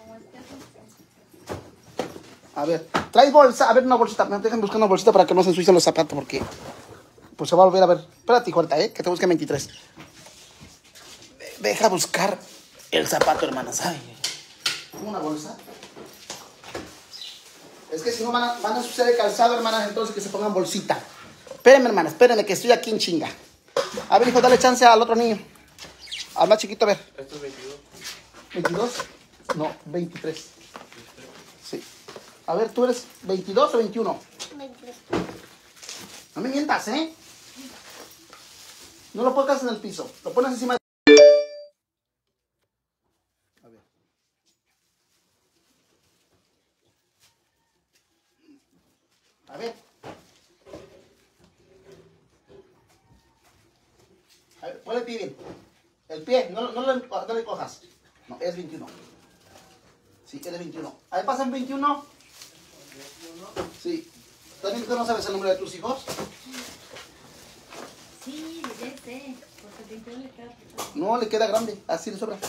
A ver, traes bolsa. A ver, una bolsita. Me dejan buscar una bolsita para que no se ensucien los zapatos porque pues se va a volver a ver. Espérate, hijo, ahorita, ¿eh? Que te busque veintitrés. Deja buscar el zapato, hermanas. Ay, una bolsa. Es que si no van a, van a ensuciar el calzado, hermanas, entonces que se pongan bolsita. Espérenme, hermanas, espérenme que estoy aquí en chinga. A ver, hijo, dale chance al otro niño. Al más chiquito, a ver. Esto es veintidós. ¿veintidós? No, veintitrés. Sí. A ver, ¿tú eres veintidós o veintiuno? veintitrés. No me mientas, ¿eh? No lo pongas en el piso. Lo pones encima de... A ver. A ver. A ver, pon el pie bien. El pie, no, no, le, no le cojas. No, es veintiuno. Sí, es veintiuno. A ver, pasan veintiuno. Sí. ¿También tú no sabes el número de tus hijos? Sí, ya sé, porque el veintiuno le queda pesado. No, le queda grande. Así le sobra.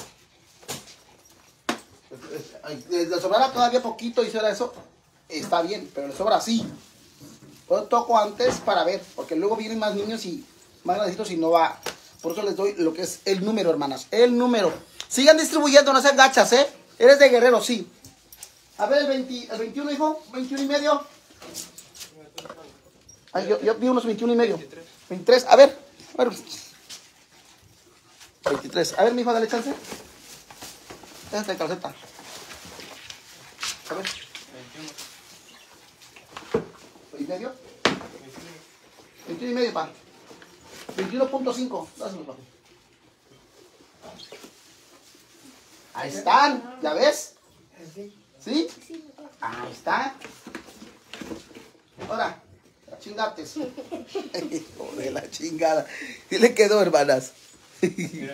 Ay, le sobrará todavía poquito y si era eso, está bien, pero le sobra así. Yo toco antes para ver, porque luego vienen más niños y más grandecitos y no va. Por eso les doy lo que es el número, hermanas. El número. Sigan distribuyendo, no sean gachas, ¿eh? Eres de Guerrero, sí. A ver, el, veinte, el veintiuno, hijo. veintiuno y medio. Ay, yo, yo vi unos veintiuno y medio. veintitrés. A ver. A ver. veintitrés. A ver, mi hijo, dale chance. Déjate de calceta. A ver. ¿Y medio? veintiuno y medio, pa. veintiuno punto cinco. Dáselo, pa. Ahí están. ¿Ya ves? ¿Sí? Ahí está. Ahora, a chingates. Hijo de la chingada. ¿Qué le quedó, hermanas? Mira.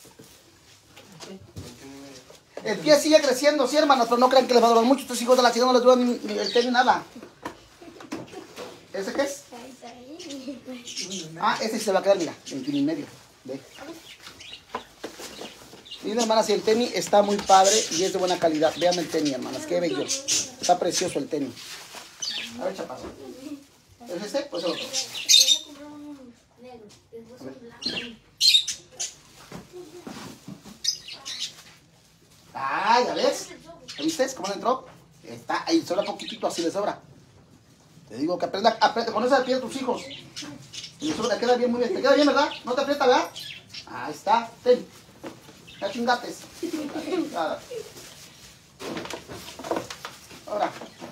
El pie sigue creciendo, sí, hermanos, pero no crean que les va a durar mucho. Estos hijos de la chingada no les duran ni, ni el pie ni nada. ¿Ese qué es? Ah, ese se va a quedar, mira, en kilo y medio. Ve. Miren, hermanas, y el tenis está muy padre y es de buena calidad. Vean el tenis, hermanas, qué bello. Está precioso el tenis. A ver, chapazo. ¿Es este? Pues el otro. Yo me compré unos negros, después un blanco. Ah, ¿ya ves? ¿Viste cómo le entró? Está ahí, sobra poquitito, así le sobra. Te digo que aprenda, aprende, con eso le pide a tus hijos. Y eso te queda bien, muy bien. ¿Te queda bien, verdad? ¿No te aprieta, verdad? Ahí está, ten. Ya chingates. Nada. Ahora.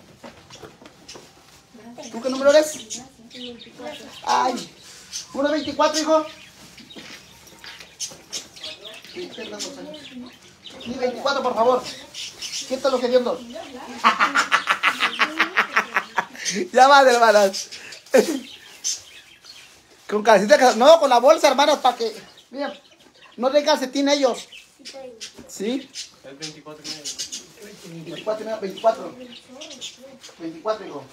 ¿Tú qué número eres? Ay, número veinticuatro, hijo. Sí, veinticuatro, por favor. Quita los hediondos. Ya va, hermanas. Con calcetín, no, con la bolsa, hermanas, para que. Mira, no den calcetín ellos. ¿Sí? Es veinticuatro y medio. veinticuatro, veinticuatro. veinticuatro, hijo.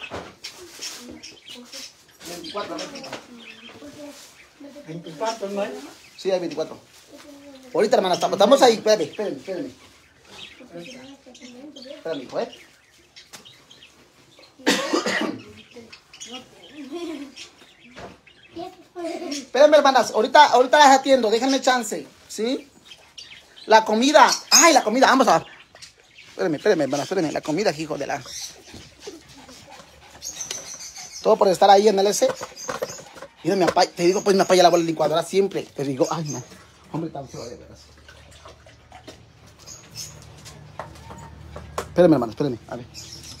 veinticuatro, veinticuatro. veinticuatro, hermano. Sí, hay veinticuatro. Ahorita, hermanas, estamos, estamos ahí. Espérame, espérame, espérame. Espérame, hijo, ¿eh? Espérenme, hermanas, ahorita, ahorita las atiendo, déjenme chance, ¿sí? La comida, ay, la comida, vamos a... Espérenme, espérenme, hermanas, espérenme, la comida, hijo de la... Todo por estar ahí en el S. Mira, mi papá, te digo, pues mi papá ya lavó la licuadora siempre. Te digo, ay, no, hombre tan feo de veras. Espérenme, hermanos, espérenme, a ver.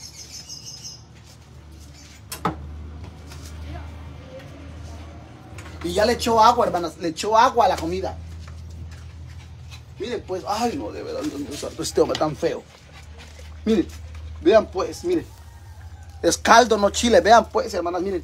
Y ya le echó agua, hermanas, le echó agua a la comida. Miren, pues, ay, no, de verdad, Dios mío santo, este hombre tan feo. Miren, vean, pues, miren. Es caldo, no chile, vean, pues, hermanas, miren.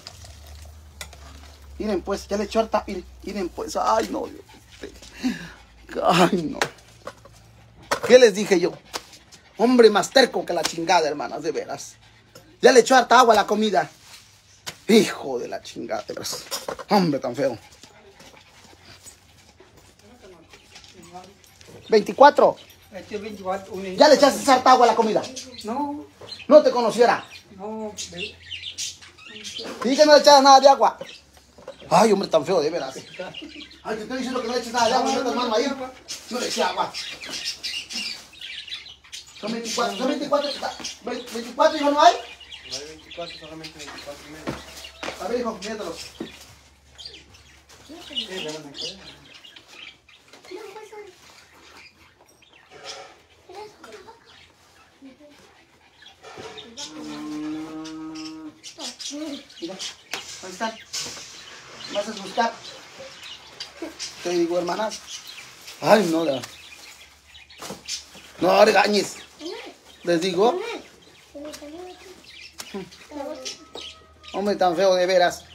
Miren, pues, ya le echó harta, miren, miren, pues, ay, no, Dios, ay, no. ¿Qué les dije yo? Hombre más terco que la chingada, hermanas, de veras. Ya le echó harta agua a la comida. Hijo de la chingada, de veras. Hombre tan feo. veinticuatro. Este veinticuatro, un Ya le echaste harta agua a la comida. No, No te conociera. no, ve- Dije que no le echas nada de agua. Ay, hombre tan feo, de veras. Ay, te estoy diciendo que no le eches nada de agua. No metas mano ahí. No le eché agua. Son veinticuatro. Son veinticuatro. veinticuatro, hijo, ¿no hay? No hay veinticuatro, solamente veinticuatro y medio. A ver, hijo, míratelos. sí, ya no me acuerdo. Mira, ahí están. Vas a buscar. Te digo, hermanas. Ay, no, la... No regañes. Les digo. Hombre tan feo, de veras.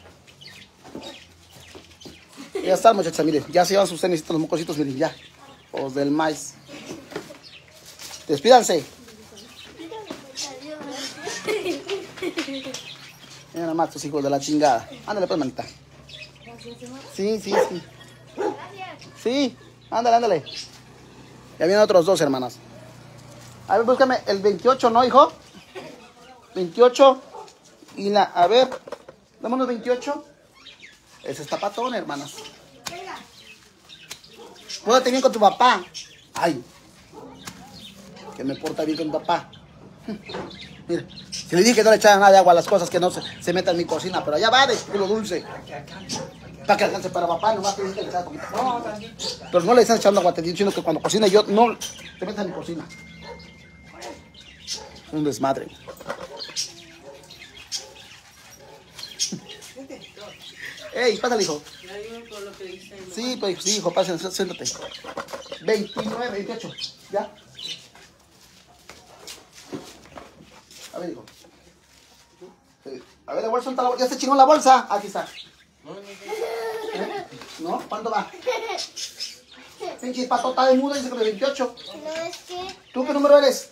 Ya están, muchachas, miren. Ya se llevan sus tenis, los mocositos, miren, ya. Los del maíz. Despídanse. Mira nada más tus hijos de la chingada. Ándale pues, manita. Sí, sí, sí. Sí, ándale, ándale. Ya vienen otros dos, hermanas. A ver, búscame el veintiocho, ¿no, hijo? veintiocho. Y la, a ver, dame unos veintiocho. Ese está patón, hermanas. Pórtate bien con tu papá. Ay, que me porta bien con tu papá. Mira, si le dije que no le echara nada de agua a las cosas, que no se, se meta en mi cocina, pero allá va de culo dulce. Para que alcance para papá, nomás te dije que le echara poquito. No, pero no le estás echando agua, te estoy diciendo que cuando cocine yo no te metas en mi cocina. Un desmadre. Ey, pásale, hijo. Sí, pues sí, hijo, pásale, siéntate. veintinueve, veintiocho, ¿ya? A ver, hijo. A ver, la bolsa, ¿ya se chingó la bolsa? Aquí está. ¿Eh? ¿No? ¿Cuánto va? Pinche patota de muda, dice que de veintiocho. No, es que... ¿Tú qué número eres?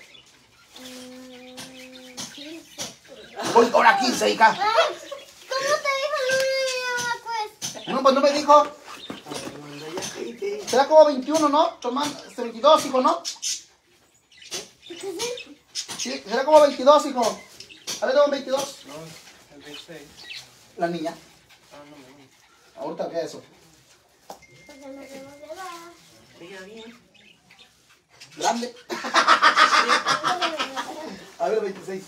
mm, quince. Voy ahora quince, hija. Ay, ¿cómo te dijo No, pues no me dijo. Será como veintiuno, ¿no? Tomán, este veintidós, hijo, ¿no? Sí, será como veintidós, hijo. A ver, tengo veintidós. No, el veintiséis. La niña. Ah, no, no. Ahorita vea eso. Porque no tenemos de baja. Diga bien. Grande. A ver, veintiséis.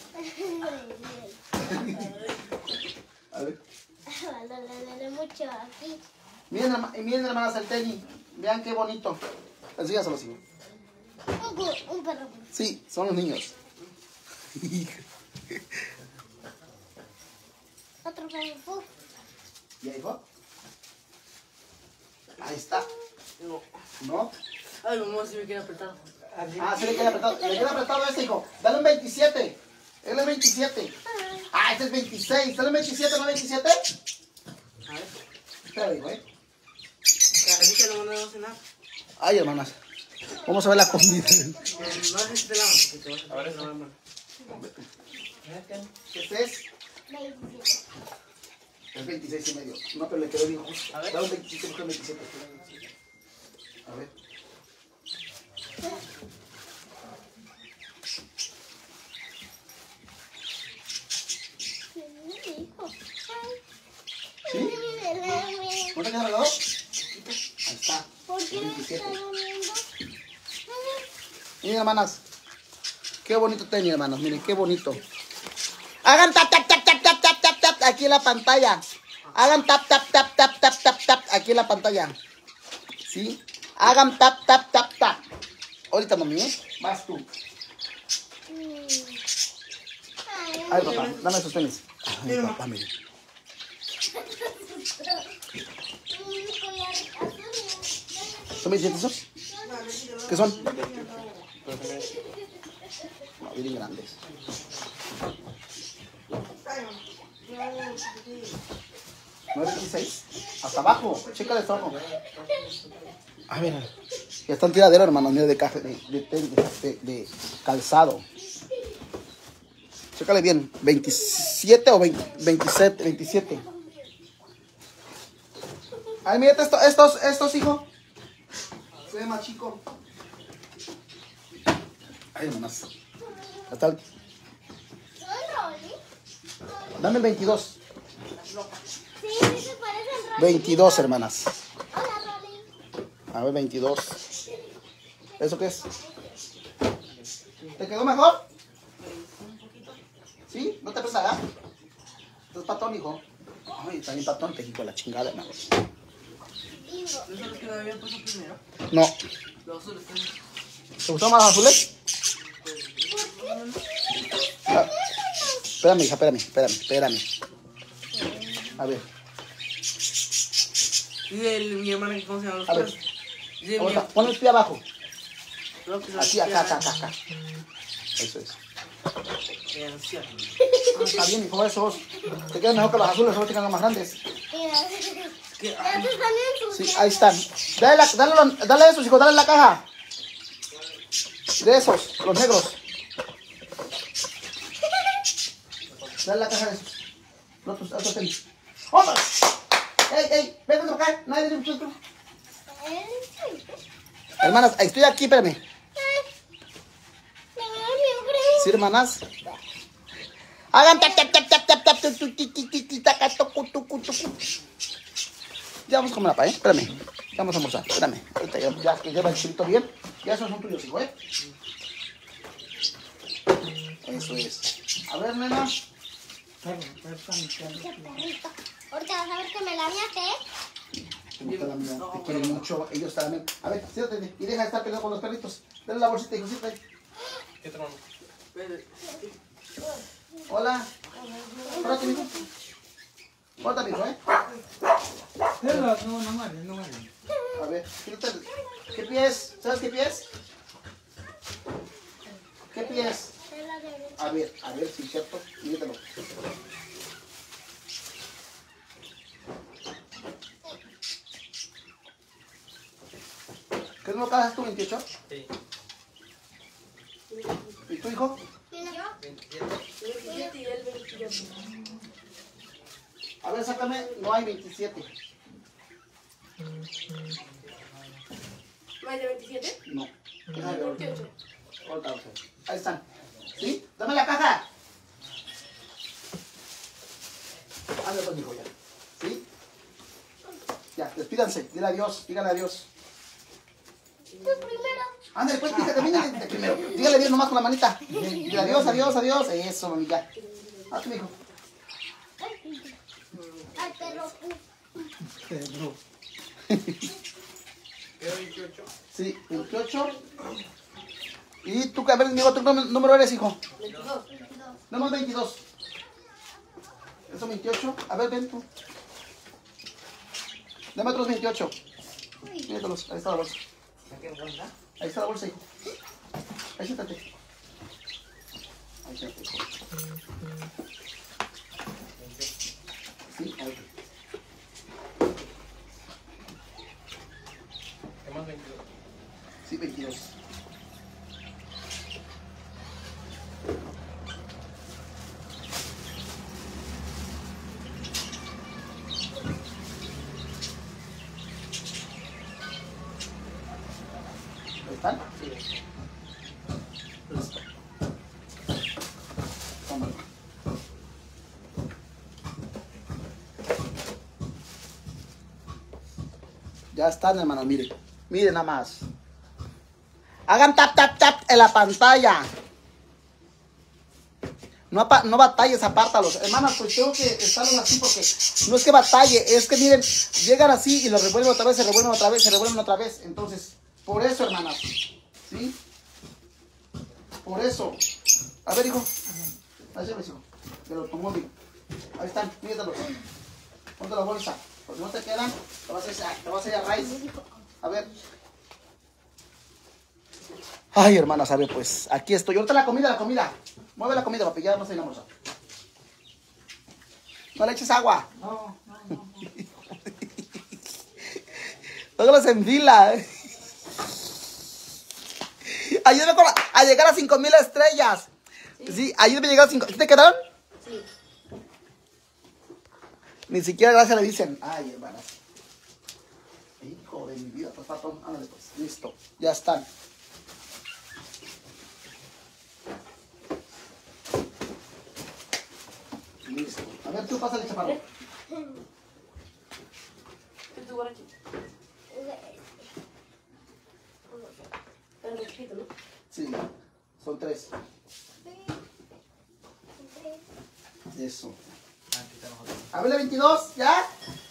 A ver. Valoraré mucho aquí. Miren, herma- miren, hermanas, el tenis. Vean qué bonito. Enséñaselo, hijo. Un, gu- un perro. Sí, son los niños. Otro perro. ¿Ya, hijo? Ahí está. No. ¿No? Ay, mamá, si me quiere apretar. Ah, sí le queda apretado. Le queda apretado este, hijo. Dale un veintisiete. Él es veintisiete. Ah, este es veintiséis. ¿Dale un veintisiete, no veintisiete? A ver. Espera, hijo, ¿eh? Así que no me va a cenar. Ay, hermanas. Vamos a ver la comida. No haces te lavan, que te vas a lavar la mano. Este es, veintisiete. es veintiséis y medio. No, pero le quedó bien justo. A ver. Dale un veintisiete, busca un veintisiete. A ver. ¿Qué me dijo? Ay, ¿Sí? mírame. ¿No te queda regalado? Ahí está. ¿Por qué Es me veintisiete. está durmiendo? Miren, hermanas. Qué bonito tenis, hermanos. Miren, qué bonito. Hagan tap, tap, tap, tap, tap, tap, tap, tap aquí en la pantalla. Hagan tap, tap, tap, tap, tap, tap, tap aquí en la pantalla. ¿Sí? Hagan tap, tap, tap, tap. Ahorita, mami, ¿eh? Vas tú. Ay, Ay, papá, dame esos tenis. Ay, papá, mire. un collar azul. ¿Son veintisiete esos? ¿Qué son? No, bien grandes. ¿No es veintiséis? Hasta abajo. Chécale esto abajo. A ver. Ya está en tiradero, hermano. Mira, de, café, de, de, de, de- de calzado. Chécale bien. ¿veintisiete o veinte? veintisiete? veintisiete. Ay, mírate esto, estos, estos, hijo. Se ve más chico. Ay, hermanas. Hasta el- ¿Son Rolly? Dame el veintidós. Sí, sí se parecen Rolly. veintidós, hermanas. Hola, Rolly. A ver, veintidós. ¿Eso qué es? ¿Te quedó mejor? ¿Sí? ¿No te pesa, ¿verdad? ¿Estás patón, hijo? Ay, está bien patón, te quito la chingada, hermano. Digo, ¿No sabes que me había puesto primero? No. Los azules están. ¿Te gustó más azules? Ah, espérame, hija, espérame, espérame, espérame. A ver, Dice el- mi hermana que cómo se llaman los a ver. colores. Dice mi Ahorita, pon el pie abajo. creo que son Aquí, acá, acá, acá, acá. Eso es. Eh, anciano. Ah, está bien, hijo, esos. Te quedan mejor que los azules, solo te quedan más grandes. mira. ¿Qué? Ya te están ensuciando. Sí, ahí están. Dale, la, dale, los- dale esos, hijo, dale la caja. De esos, los negros. Dale la caja de esos. No, tus otros tenis. ¡Hombre! ¡Ey, ey! ¡Ven por acá! Nadie le gusta. Hermanas, estoy aquí, espérame. Sí, hermanas. Hagan tap, tap, tap, tap, tap, tap, tu, tu, ti, ti, ti, ti, taca, tocu, tucu, tucu. Ya vamos a comer, papá, ¿eh? Espérame. Ya vamos a almorzar, espérame. Ahorita ya, ya que lleva el chilito bien. Ya esos son tuyos, hijo, ¿eh? Eso es. A ver, nena. Perro, perro, perro, perro. Ahorita vas a ver que me la miaste. Te gusta la mía, te quieren mucho, ellos también. A ver, siéntate y deja de estar peleando con los perritos. Dale la bolsita, hijo, siéntate. ¿Qué trono? Hola. Párate, mijo. Párate, mijo, ¿eh? Perro, no, no muerde, no muerde. A ver, quítate. ¿Qué pies? ¿Sabes qué pies? ¿Qué pies? De la derecha. A ver, a ver si es cierto. Míratelo. ¿Qué número casas tú, veintiocho? Sí. ¿Y tu hijo? Mira. A ver, sácame. No hay veintisiete. ¿No hay de veintisiete? No. ¿No hay de veintiocho? Otra, otra. Ahí están. ¿Sí? Dame la caja. Ándale pues, hijo, ya. ¿Sí? Ya, despídanse. Dile adiós. Dígale adiós. Tú primero. Ándale pues, dígale, termine de primero. Dígale adiós nomás con la manita. Dile adiós, adiós, adiós. Eso, mami, ya. Ah, tu hijo. Ay, perro. Pedro. veintiocho. Sí, veintiocho. Y tú, a ver, amigo, ¿tú qué número eres, hijo? veintidós. Número veintidós. Eso veintiocho. A ver, ven tú. Dame otros veintiocho. Míralos, ahí está la bolsa. Ahí está la bolsa, hijo. Ahí siéntate. Ahí siéntate, hijo. Sí, ahí. ¿Qué más veintidós? Sí, veintidós. ¿Ahí están? Sí. Listo. Tómalo. Ya están, hermanos, miren. Miren nada más. Hagan tap, tap, tap en la pantalla. No, apa- no batalles, apártalos. Hermanas, pues tengo que estarlos así porque no es que batalle, es que miren, llegan así y los revuelven otra vez, se revuelven otra vez, se revuelven otra vez. Entonces, por eso, hermanas. ¿Sí? Por eso. A ver, hijo. Ahí se ve, hijo. Del automóvil. Ahí están, míralos. Ponte la bolsa. Porque no te quedan, te vas a hacer, te vas a hacer a raíz. A ver. Ay, hermana, sabe, pues, aquí estoy. Ahorita la comida, la comida. Mueve la comida, papi, ya no estoy en la bolsa. No le eches agua. No, no, no. Póngalos en fila. Ayúdame con la- a llegar a cinco mil estrellas. Sí, ayúdame a llegar a cinco. ¿Sí te quedaron? Sí. Ni siquiera gracias le dicen. Ay, hermanas. Hijo de mi vida, pues, patrón. Ándale, pues. Listo. Ya están. Listo. A ver, tú pásale, chaparro. ¿Qué tu guarachi? Pero chiquito, ¿no? Sí, son tres. Eso. A ver, la veintidós, ¿ya?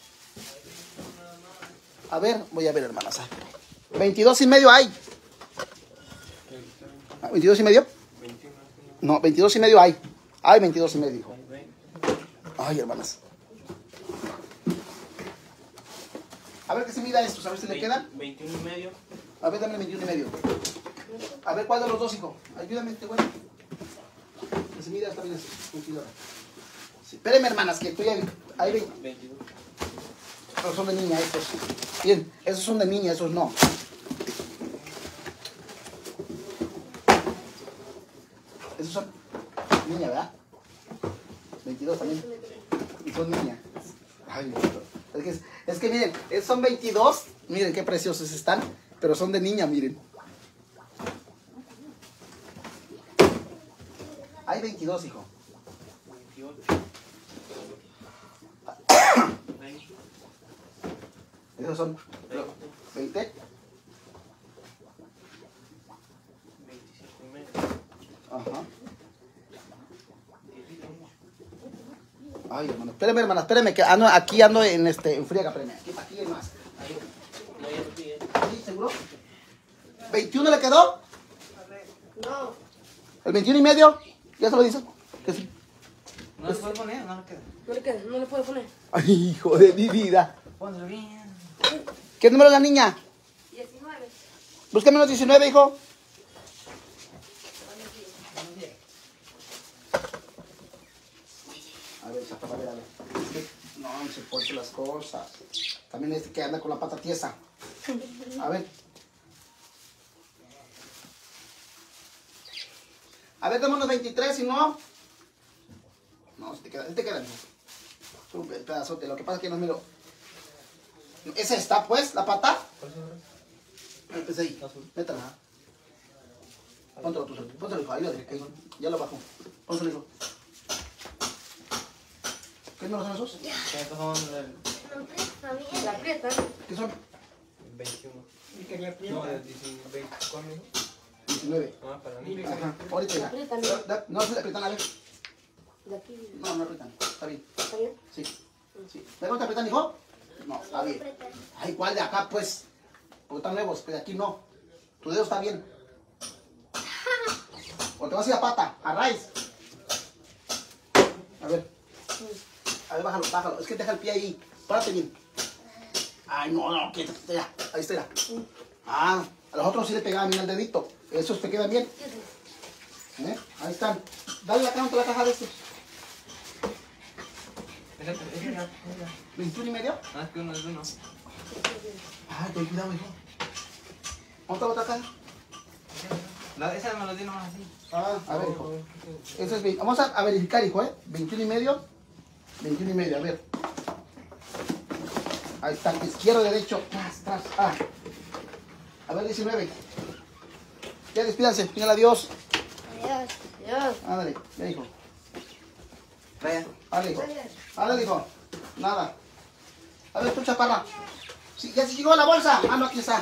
A ver, voy a ver, hermanas. veintidós y medio hay. ¿veintidós y medio? No, veintidós y medio hay. Hay veintidós y medio, hijo. Ay, hermanas. A ver que se mida estos, a ver si le quedan. veintiuno y medio. A ver, dame veintiuno y medio. A ver, ¿cuál de los dos, hijo? Ayúdame, este güey. Que se mida también así, cumplidora. Sí, espérenme, hermanas, que estoy ahí. Ahí ven. veintidós. Pero son de niña estos. Bien, esos son de niña, esos no. Esos son niña, ¿verdad? veintidós también. Y son niña. Ay, es que, es que miren, es- son veintidós. Miren qué preciosos están. Pero son de niña, miren. Hay veintidós, hijo. veintiocho. veinte. Esos son veinte. veintisiete y medio. Ajá. Ay, hermano, espérame, hermana, espérame, que ando, aquí ando en este, en friega, espérame. Aquí, aquí hay más. Ahí. No, ya lo vi, eh. ¿Sí, seguro? ¿veintiuno le quedó? No. ¿El veintiuno y medio? ¿Ya se lo dices? Que sí. ¿No le puedo poner? No le queda. No le queda, no le puedo poner. Ay, hijo de mi vida. Póndelo bien. ¿Qué número es la niña? diecinueve. Búscame los diecinueve, hijo. A ver, chaparra, a ver, a ver. Es que no, no se porche las cosas. También este que anda con la pata tiesa. A ver. A ver, dame los veintitrés, si no. No, si te queda, si te queda, hijo. Tú, el pedazote, lo que pasa es que no miro. Esa está, pues, la pata. Empecé ahí. Métala. Póntelo tú, póntelo, hijo. Ahí, ahí. Ya lo bajo. Póntelo, hijo. ¿Qué números son esos? Estos son el La aprieta. ¿Qué son? veintiuno. Y que le No, aprieta. el diecinueve. ¿Cuál me dijo? diecinueve. Ah, para mí. Ajá. Ahorita ya. Apriétame. Da- No, sí le aprietan a ver. De aquí. No, no aprietan. Está bien. ¿Está bien? Sí. Sí. ¿Me gusta aprietan, hijo? No, está bien. Ay, ¿cuál de acá, pues? Porque están nuevos, pero de aquí no. Tu dedo está bien. O te vas a ir a pata, a raíz. A ver. A ver, bájalo, bájalo. Es que deja el pie ahí. Párate bien. Ay, no, no, que ya. Ahí está. Ya. Ah, a los otros sí le pegaban bien el dedito. Esos te quedan bien. ¿Eh? Ahí están. Dale la caja, la caja de estos. Ese- ese ya, ese ya. ¿veintiuno y medio? Ah, es que uno es uno. Ay, ten cuidado, hijo. ¿Dónde está la otra caja? La, esa me lo di nomás así. Ah, a ver, hijo. Ese es veinte. Vamos a, a verificar, hijo, ¿eh? veintiuno y medio. veintiuno y medio, a ver. Ahí está, izquierdo, derecho. Tras, tras. Ah. A ver, diecinueve. Ya despídanse, díganle adiós. Adiós. Adiós. Ándale, ya, hijo. Vaya. Ándale, hijo. Ándale, hijo. Nada. A ver, tu chaparra. Sí, ya se llegó la bolsa. Ah, no, aquí está.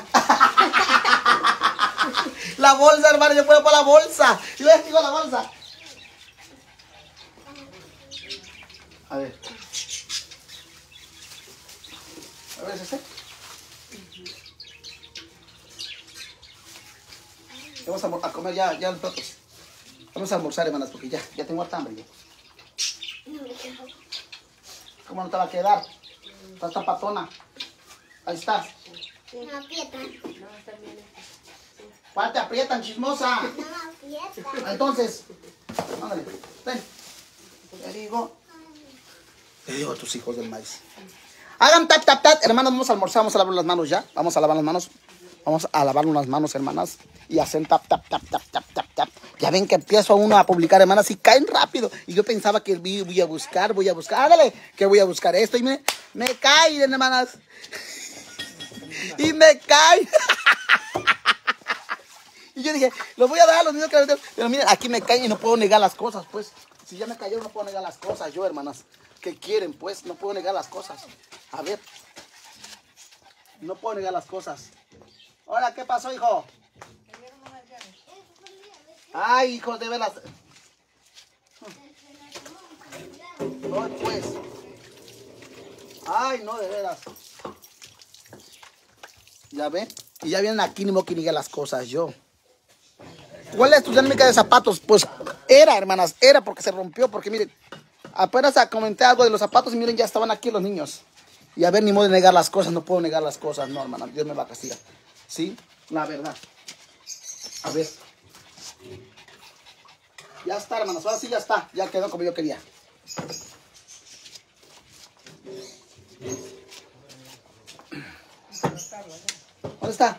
La bolsa, hermano, yo puedo por la bolsa. Yo ya llegó la bolsa. A ver. A ver, ¿es este? Vamos a, a comer ya, ya los platos. Vamos a almorzar, hermanas, porque ya, ya tengo harta hambre. Yo. ¿Cómo no te va a quedar? Estás tan patona. Ahí está. No aprieta. ¿Cuál te aprietan, chismosa? No aprieta. Entonces, ándale, ven. Te digo. Te digo a tus hijos del maíz. Hagan tap, tap, tap. Hermanos, vamos a almorzar, vamos a lavar las manos ya. Vamos a lavar las manos. Vamos a lavar unas manos, hermanas. Y hacen tap, tap, tap, tap, tap, tap, tap. Ya ven que empiezo uno a publicar, hermanas, y caen rápido. Y yo pensaba que voy voy a buscar, voy a buscar. Ándale, que voy a buscar esto. Y me, me caen, hermanas. Y me caen. Y yo dije, los voy a dar a los niños que... Pero miren, aquí me caen y no puedo negar las cosas, pues. Si ya me cayeron, no puedo negar las cosas, yo, hermanas. ¿Qué quieren, pues? No puedo negar las cosas. A ver. No puedo negar las cosas. Hola, ¿qué pasó, hijo? Ay, hijo, de veras. No, pues. Ay, no, de veras. ¿Ya ven? Y ya vienen aquí, ni modo que niegue las cosas, yo. ¿Cuál es tu dinámica de zapatos? Pues era, hermanas, era porque se rompió, porque miren, apenas comenté algo de los zapatos y miren, ya estaban aquí los niños. Y a ver, ni modo de negar las cosas, no puedo negar las cosas, no, hermana, Dios me va a castigar. ¿Sí? La verdad. A ver. Ya está, hermanas, ahora sí ya está, ya quedó como yo quería. ¿Dónde está?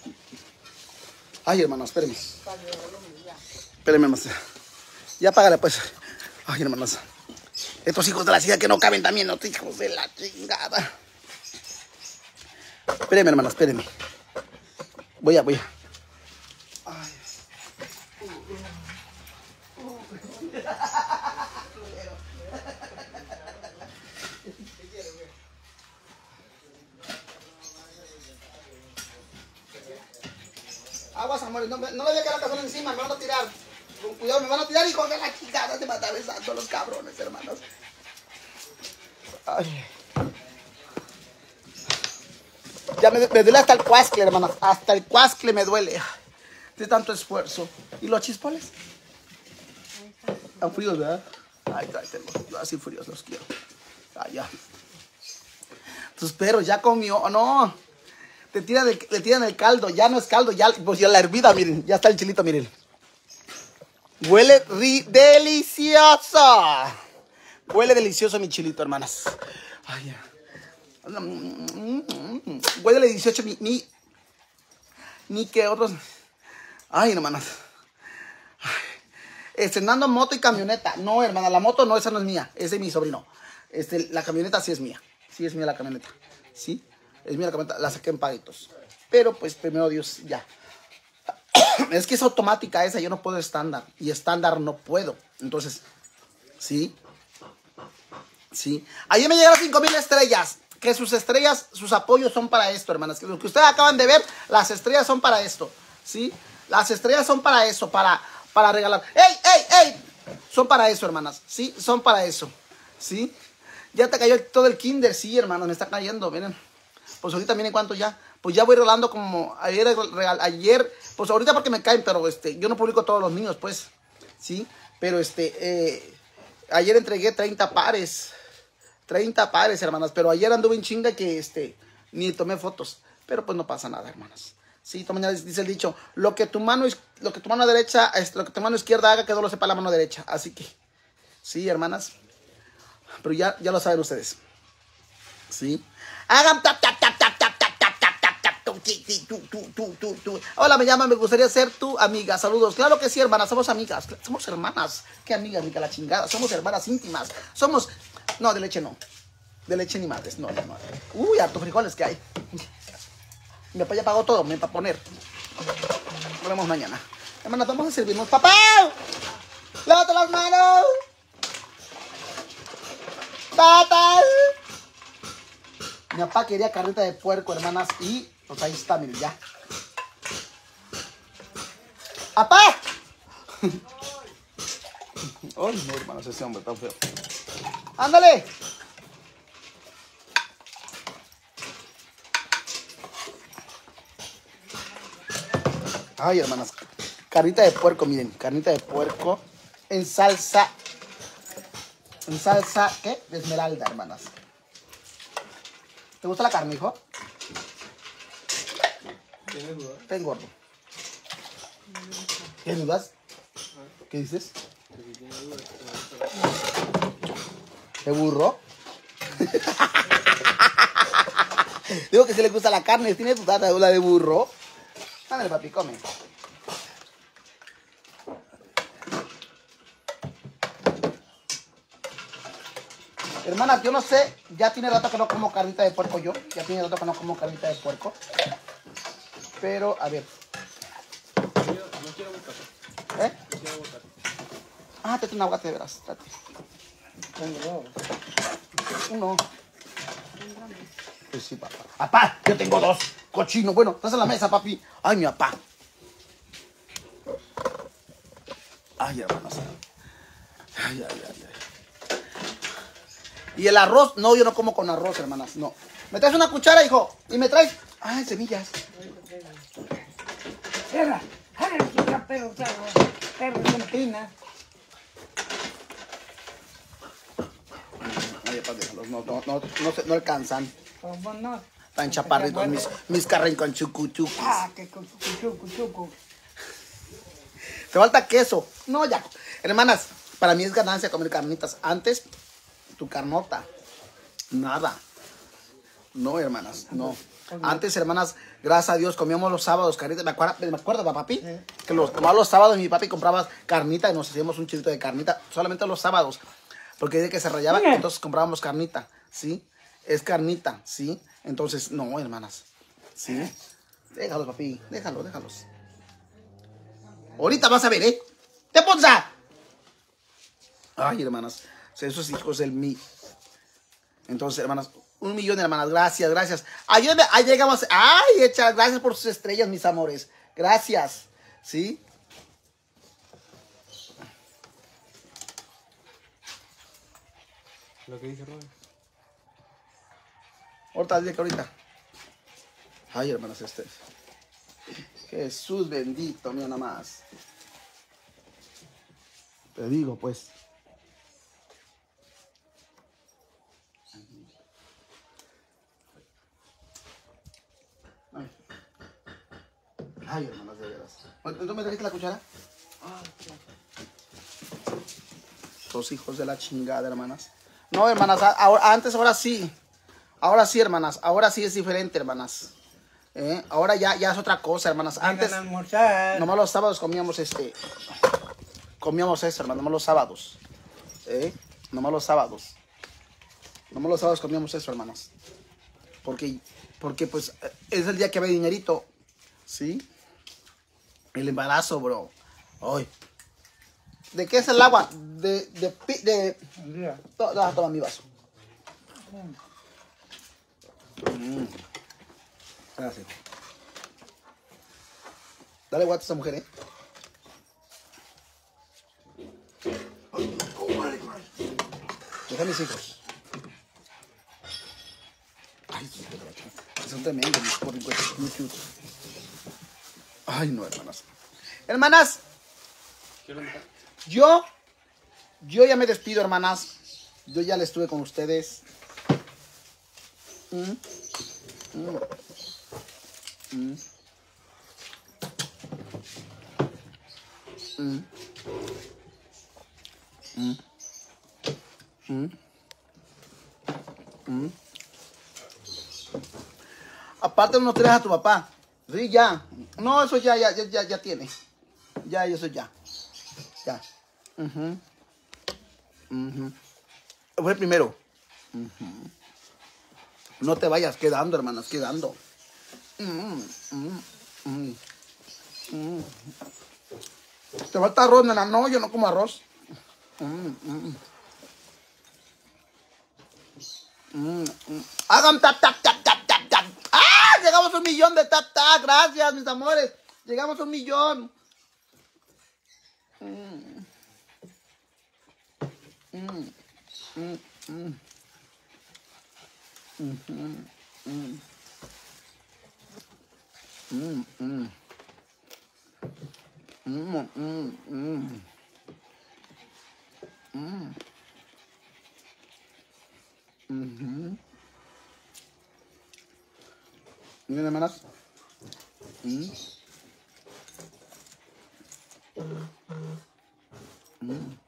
Ay, hermanos, espérenme. Espérenme, hermanos. Ya págale, pues. Ay, hermanos. Estos hijos de la ciudad que no caben también, los hijos de la chingada. Espérenme, hermanos, espérenme. Voy a, voy a. Ay. Aguas, amores, no, me- no le voy a quedar la casona encima, me van a tirar. Con cuidado, me van a tirar, hijos de la chingada, se me están besando los cabrones, hermanos. Ay. Ya me, me duele hasta el cuascle, hermanas, hasta el cuascle me duele. De tanto esfuerzo. ¿Y los chispoles? Están fríos, ¿verdad? Ay, tráetelos, yo así fríos los quiero. Ay, ya. Tus perros ya comió, oh, no. Te tiran, el, le tiran el caldo, ya no es caldo, ya, pues ya la hervida, miren, ya está el chilito, miren. Huele ri delicioso. Huele delicioso mi chilito, hermanas. Ay, ya. Huele delicioso mi, mi, ni que otros. Ay, hermanas. Ay. Estrenando moto y camioneta. No, hermana, la moto no, esa no es mía, es de mi sobrino. Este, la camioneta sí es mía. Sí es mía la camioneta. ¿Sí? Es mía la camioneta, la saqué en palitos. Pero pues primero Dios, ya. Es que es automática esa, yo no puedo estándar. Y estándar no puedo. Entonces, sí. Sí. Ayer me llegaron cinco mil estrellas. Que sus estrellas, sus apoyos son para esto, hermanas. Que lo que ustedes acaban de ver, las estrellas son para esto. ¿Sí? Las estrellas son para eso, para, para regalar. ¡Ey, ey, ey! Son para eso, hermanas. Sí, son para eso. ¿Sí? Ya te cayó todo el kinder. Sí, hermanas, me está cayendo. Miren. Pues ahorita miren cuánto ya. Pues ya voy regalando como ayer, regal, ayer. Pues ahorita porque me caen, pero este, yo no publico todos los niños, pues. Sí. Pero este, eh, ayer entregué treinta pares. treinta pares, hermanas. Pero ayer anduve en chinga que este, ni tomé fotos. Pero pues no pasa nada, hermanas. Sí, mañana dice el dicho, lo que tu mano lo que tu mano derecha, lo que tu mano izquierda haga, que no lo sepa la mano derecha. Así que, sí, hermanas. Pero ya, ya lo saben ustedes. Sí. Hagan tap, tap, tap, tap, tap, tap, tap, tap, tap, tap, tu, tu, tu, tu, tu, tu. Hola, me llama, me gustaría ser tu amiga. Saludos. Claro que sí, hermanas, somos amigas. Somos hermanas. ¿Qué amigas, ni que la chingada? Somos hermanas íntimas. Somos. No, de leche no. De leche ni madres. No, no, no. Uy, harto frijoles que hay. Mi papá ya pagó todo, me va a poner. Nos vemos mañana. Hermanas, vamos a servirnos. ¡Papá! ¡Lávate las manos! ¡Tata! Mi papá quería carnita de puerco, hermanas, y pues ahí está, miren, ya. ¡Papá! Ay, no, hermanos, ese hombre está feo. ¡Ándale! Ay, hermanas, carnita de puerco, miren, carnita de puerco en salsa, en salsa, ¿qué? De esmeralda, hermanas. ¿Te gusta la carne, hijo? ¿Tienes dudas? Ten gordo. ¿Qué dudas? ¿Qué dices? ¿Te burro? Digo que si le gusta la carne, ¿tiene dudas la de burro? Ándale, papi, come. Hermana, yo no sé, ya tiene rato que no como carnita de puerco yo. Ya tiene rato que no como carnita de puerco. Pero, a ver. No quiero buscar. ¿Eh? No quiero buscar. Ah, te un aguacate de veras. Date. Tengo dos. Uno. Pues sí, papá. Papá, yo tengo dos. Cochino. Bueno, estás en la mesa, papi. Ay, mi papá. Ay, hermanos. Ay, ay, ay, ay. Y el arroz, no, yo no como con arroz, hermanas, no. ¿Me traes una cuchara, hijo? Y me traes... Ay, semillas. Cierra. Jale, chica, perro, perro. Perro, Argentina. Ay, papá, déjalos. No, no, no, no, se- no alcanzan. ¿Cómo no? Tan chaparritos mis, mis carren con chucuchucos. Ah, que cuchuco, cuchuco. Te falta queso. No, ya. Hermanas, para mí es ganancia comer carnitas. Antes, tu carnota. Nada. No, hermanas, no. Antes, hermanas, gracias a Dios, comíamos los sábados carnitas. ¿Me acuerdas, me acuerdas papi? Que los, tomaba los sábados mi papi compraba carnita y nos hacíamos un chilito de carnita. Solamente los sábados. Porque dice que se rayaba, Bien. entonces comprábamos carnita. ¿Sí? Es carnita, ¿sí? Entonces, no, hermanas. ¿Sí? Déjalos, papi. Déjalos, déjalos. Ahorita vas a ver, ¿eh? ¡Te ponza! Ay, hermanas. Esos hijos del mí. Entonces, hermanas, un millón de hermanas. Gracias, gracias. Ayúdenme. Ahí llegamos. Ay, echa, gracias por sus estrellas, mis amores. Gracias. ¿Sí? Lo que dice Robert. Ahorita, dile que ahorita. Ay, hermanas, este. Jesús bendito, mira nada más. Te digo, pues. Ay, Ay hermanas, de veras. ¿Tú me trajiste la cuchara? Los hijos de la chingada, hermanas. No, hermanas, ahora, antes, ahora sí. Ahora sí, hermanas. Ahora sí es diferente, hermanas. ¿Eh? Ahora ya, ya es otra cosa, hermanas. Antes, Vengan a almorzar. nomás los sábados comíamos este. Comíamos eso, hermanas. Nomás los sábados. ¿Eh? Nomás los sábados. Nomás los sábados comíamos eso, hermanas. Porque, porque pues es el día que ve dinerito. ¿Sí? El embarazo, bro. Ay. ¿De qué es el agua? De... de, pi- de, Mira. to- toma, toma mi vaso. Mm. Gracias. Dale guato a esa mujer, ¿eh? Deja a mis hijos. Ay, son tremendos, mis porricuetos, muy cute. Ay, no, hermanas. Hermanas, Quiero mitad. yo, yo ya me despido, hermanas. Yo ya le estuve con ustedes. Mm, mm, mm, mm, mm, mm, mm. Aparte no traes a tu papá. Sí, ya. No, eso ya, ya, ya, ya, ya tiene. Ya, eso ya. Ya. Ujú. Ujú. Fue el primero. Ujú. No te vayas quedando, hermanas, quedando. Mm, mm, mm, mm. Te falta arroz, nena. No, yo no como arroz. Mm, mm. Mm, mm. Hagan tap, tap, tap, tap, tap, tap. ¡Ah! Llegamos a un millón de tap, tap. Gracias, mis amores. Llegamos a un millón. Mm. Mm, mm, mm. Mm, mm, mm. Mm, mm. Mm, mm, mm. Mm. Mhm. Miren, hermanas. Mm. Mm.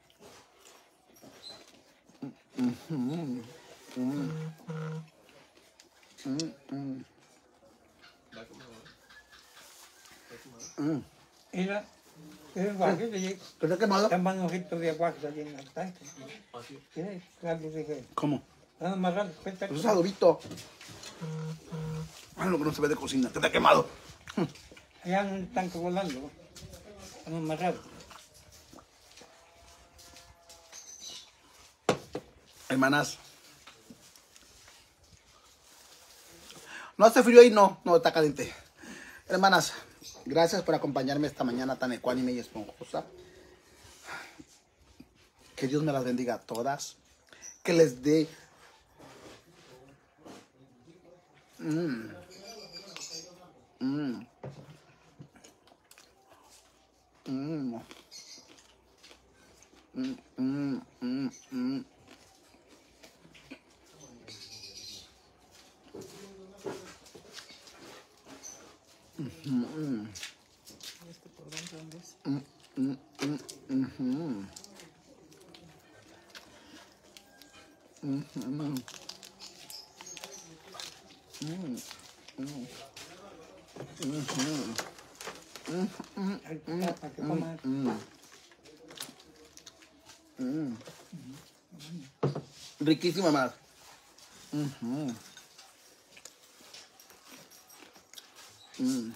Mhm. Mm. Mm, mm. Mm. Mira. Es guaje, que ¿Qué está quemado? están manojitos de guaje allí en el tanque. Mira, Carlos dije, ¿Cómo? nada más raro, Eso es espectacular. adobito. Ay, lo que no se ve de cocina. ¿Qué está quemado? Allá en un tanque volando, nada más raro. Hermanas. ¿No hace frío ahí? No, no, está caliente. Hermanas, gracias por acompañarme esta mañana tan ecuánime y esponjosa. Que Dios me las bendiga a todas. Que les dé... Mm. Mm. Mm. Mm, mm, mm, mm. Mm, mm, mm, mm, mhm. Mhm. Mhm. Mhm. Ahorita, para que coman. Mm. Mm. Riquísima más. Mhm. Mm.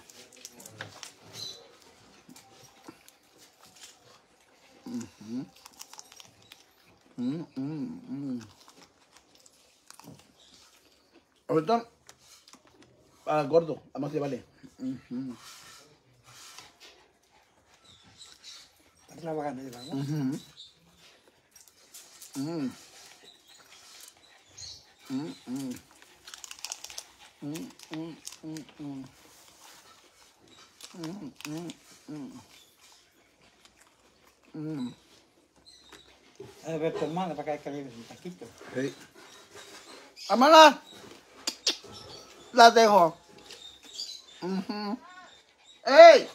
Mhm. Mm, mm, mm. Ahorita al gordo, además le vale. Mhm. Está trabajando, ¿no? Mhm. Mm. Mm, mm. Mm, mm, mm, mm. Mm, mm, mm. Mm. A ver tu hermana para que caliente un taquito. Sí. Hermana, las dejo. Ujú. ¡Ey!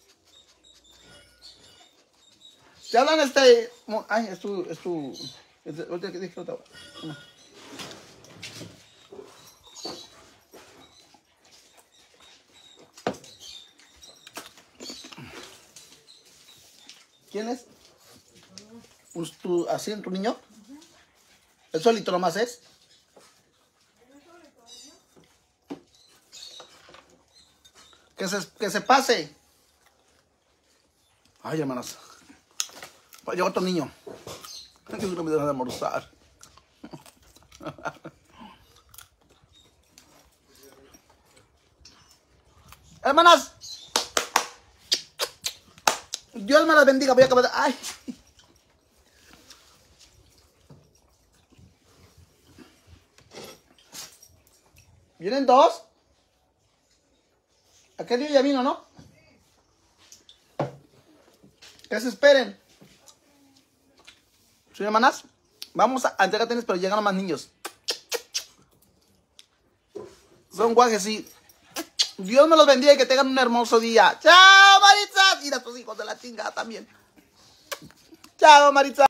Te hablan este... mo- Ay, es tu... Es tu... Es de- ahorita que dije otra- no. ¿Quién es? ¿Un- tu- ¿Así en tu niño? ¿El solito nomás es? Que se, que se pase. Ay, hermanas. Llegó otro niño. Que no me dejan de almorzar. Hermanas. Dios me las bendiga. Voy a acabar de... Ay. ¿Vienen dos? Aquel día ya vino, ¿no? Que se esperen. ¿Sí, hermanas? Vamos a entregar tenis, pero llegan más niños. Son guajes, sí. Dios me los bendiga y que tengan un hermoso día. ¡Chao, Maritza! Y a tus hijos de la chingada también. ¡Chao, Maritza!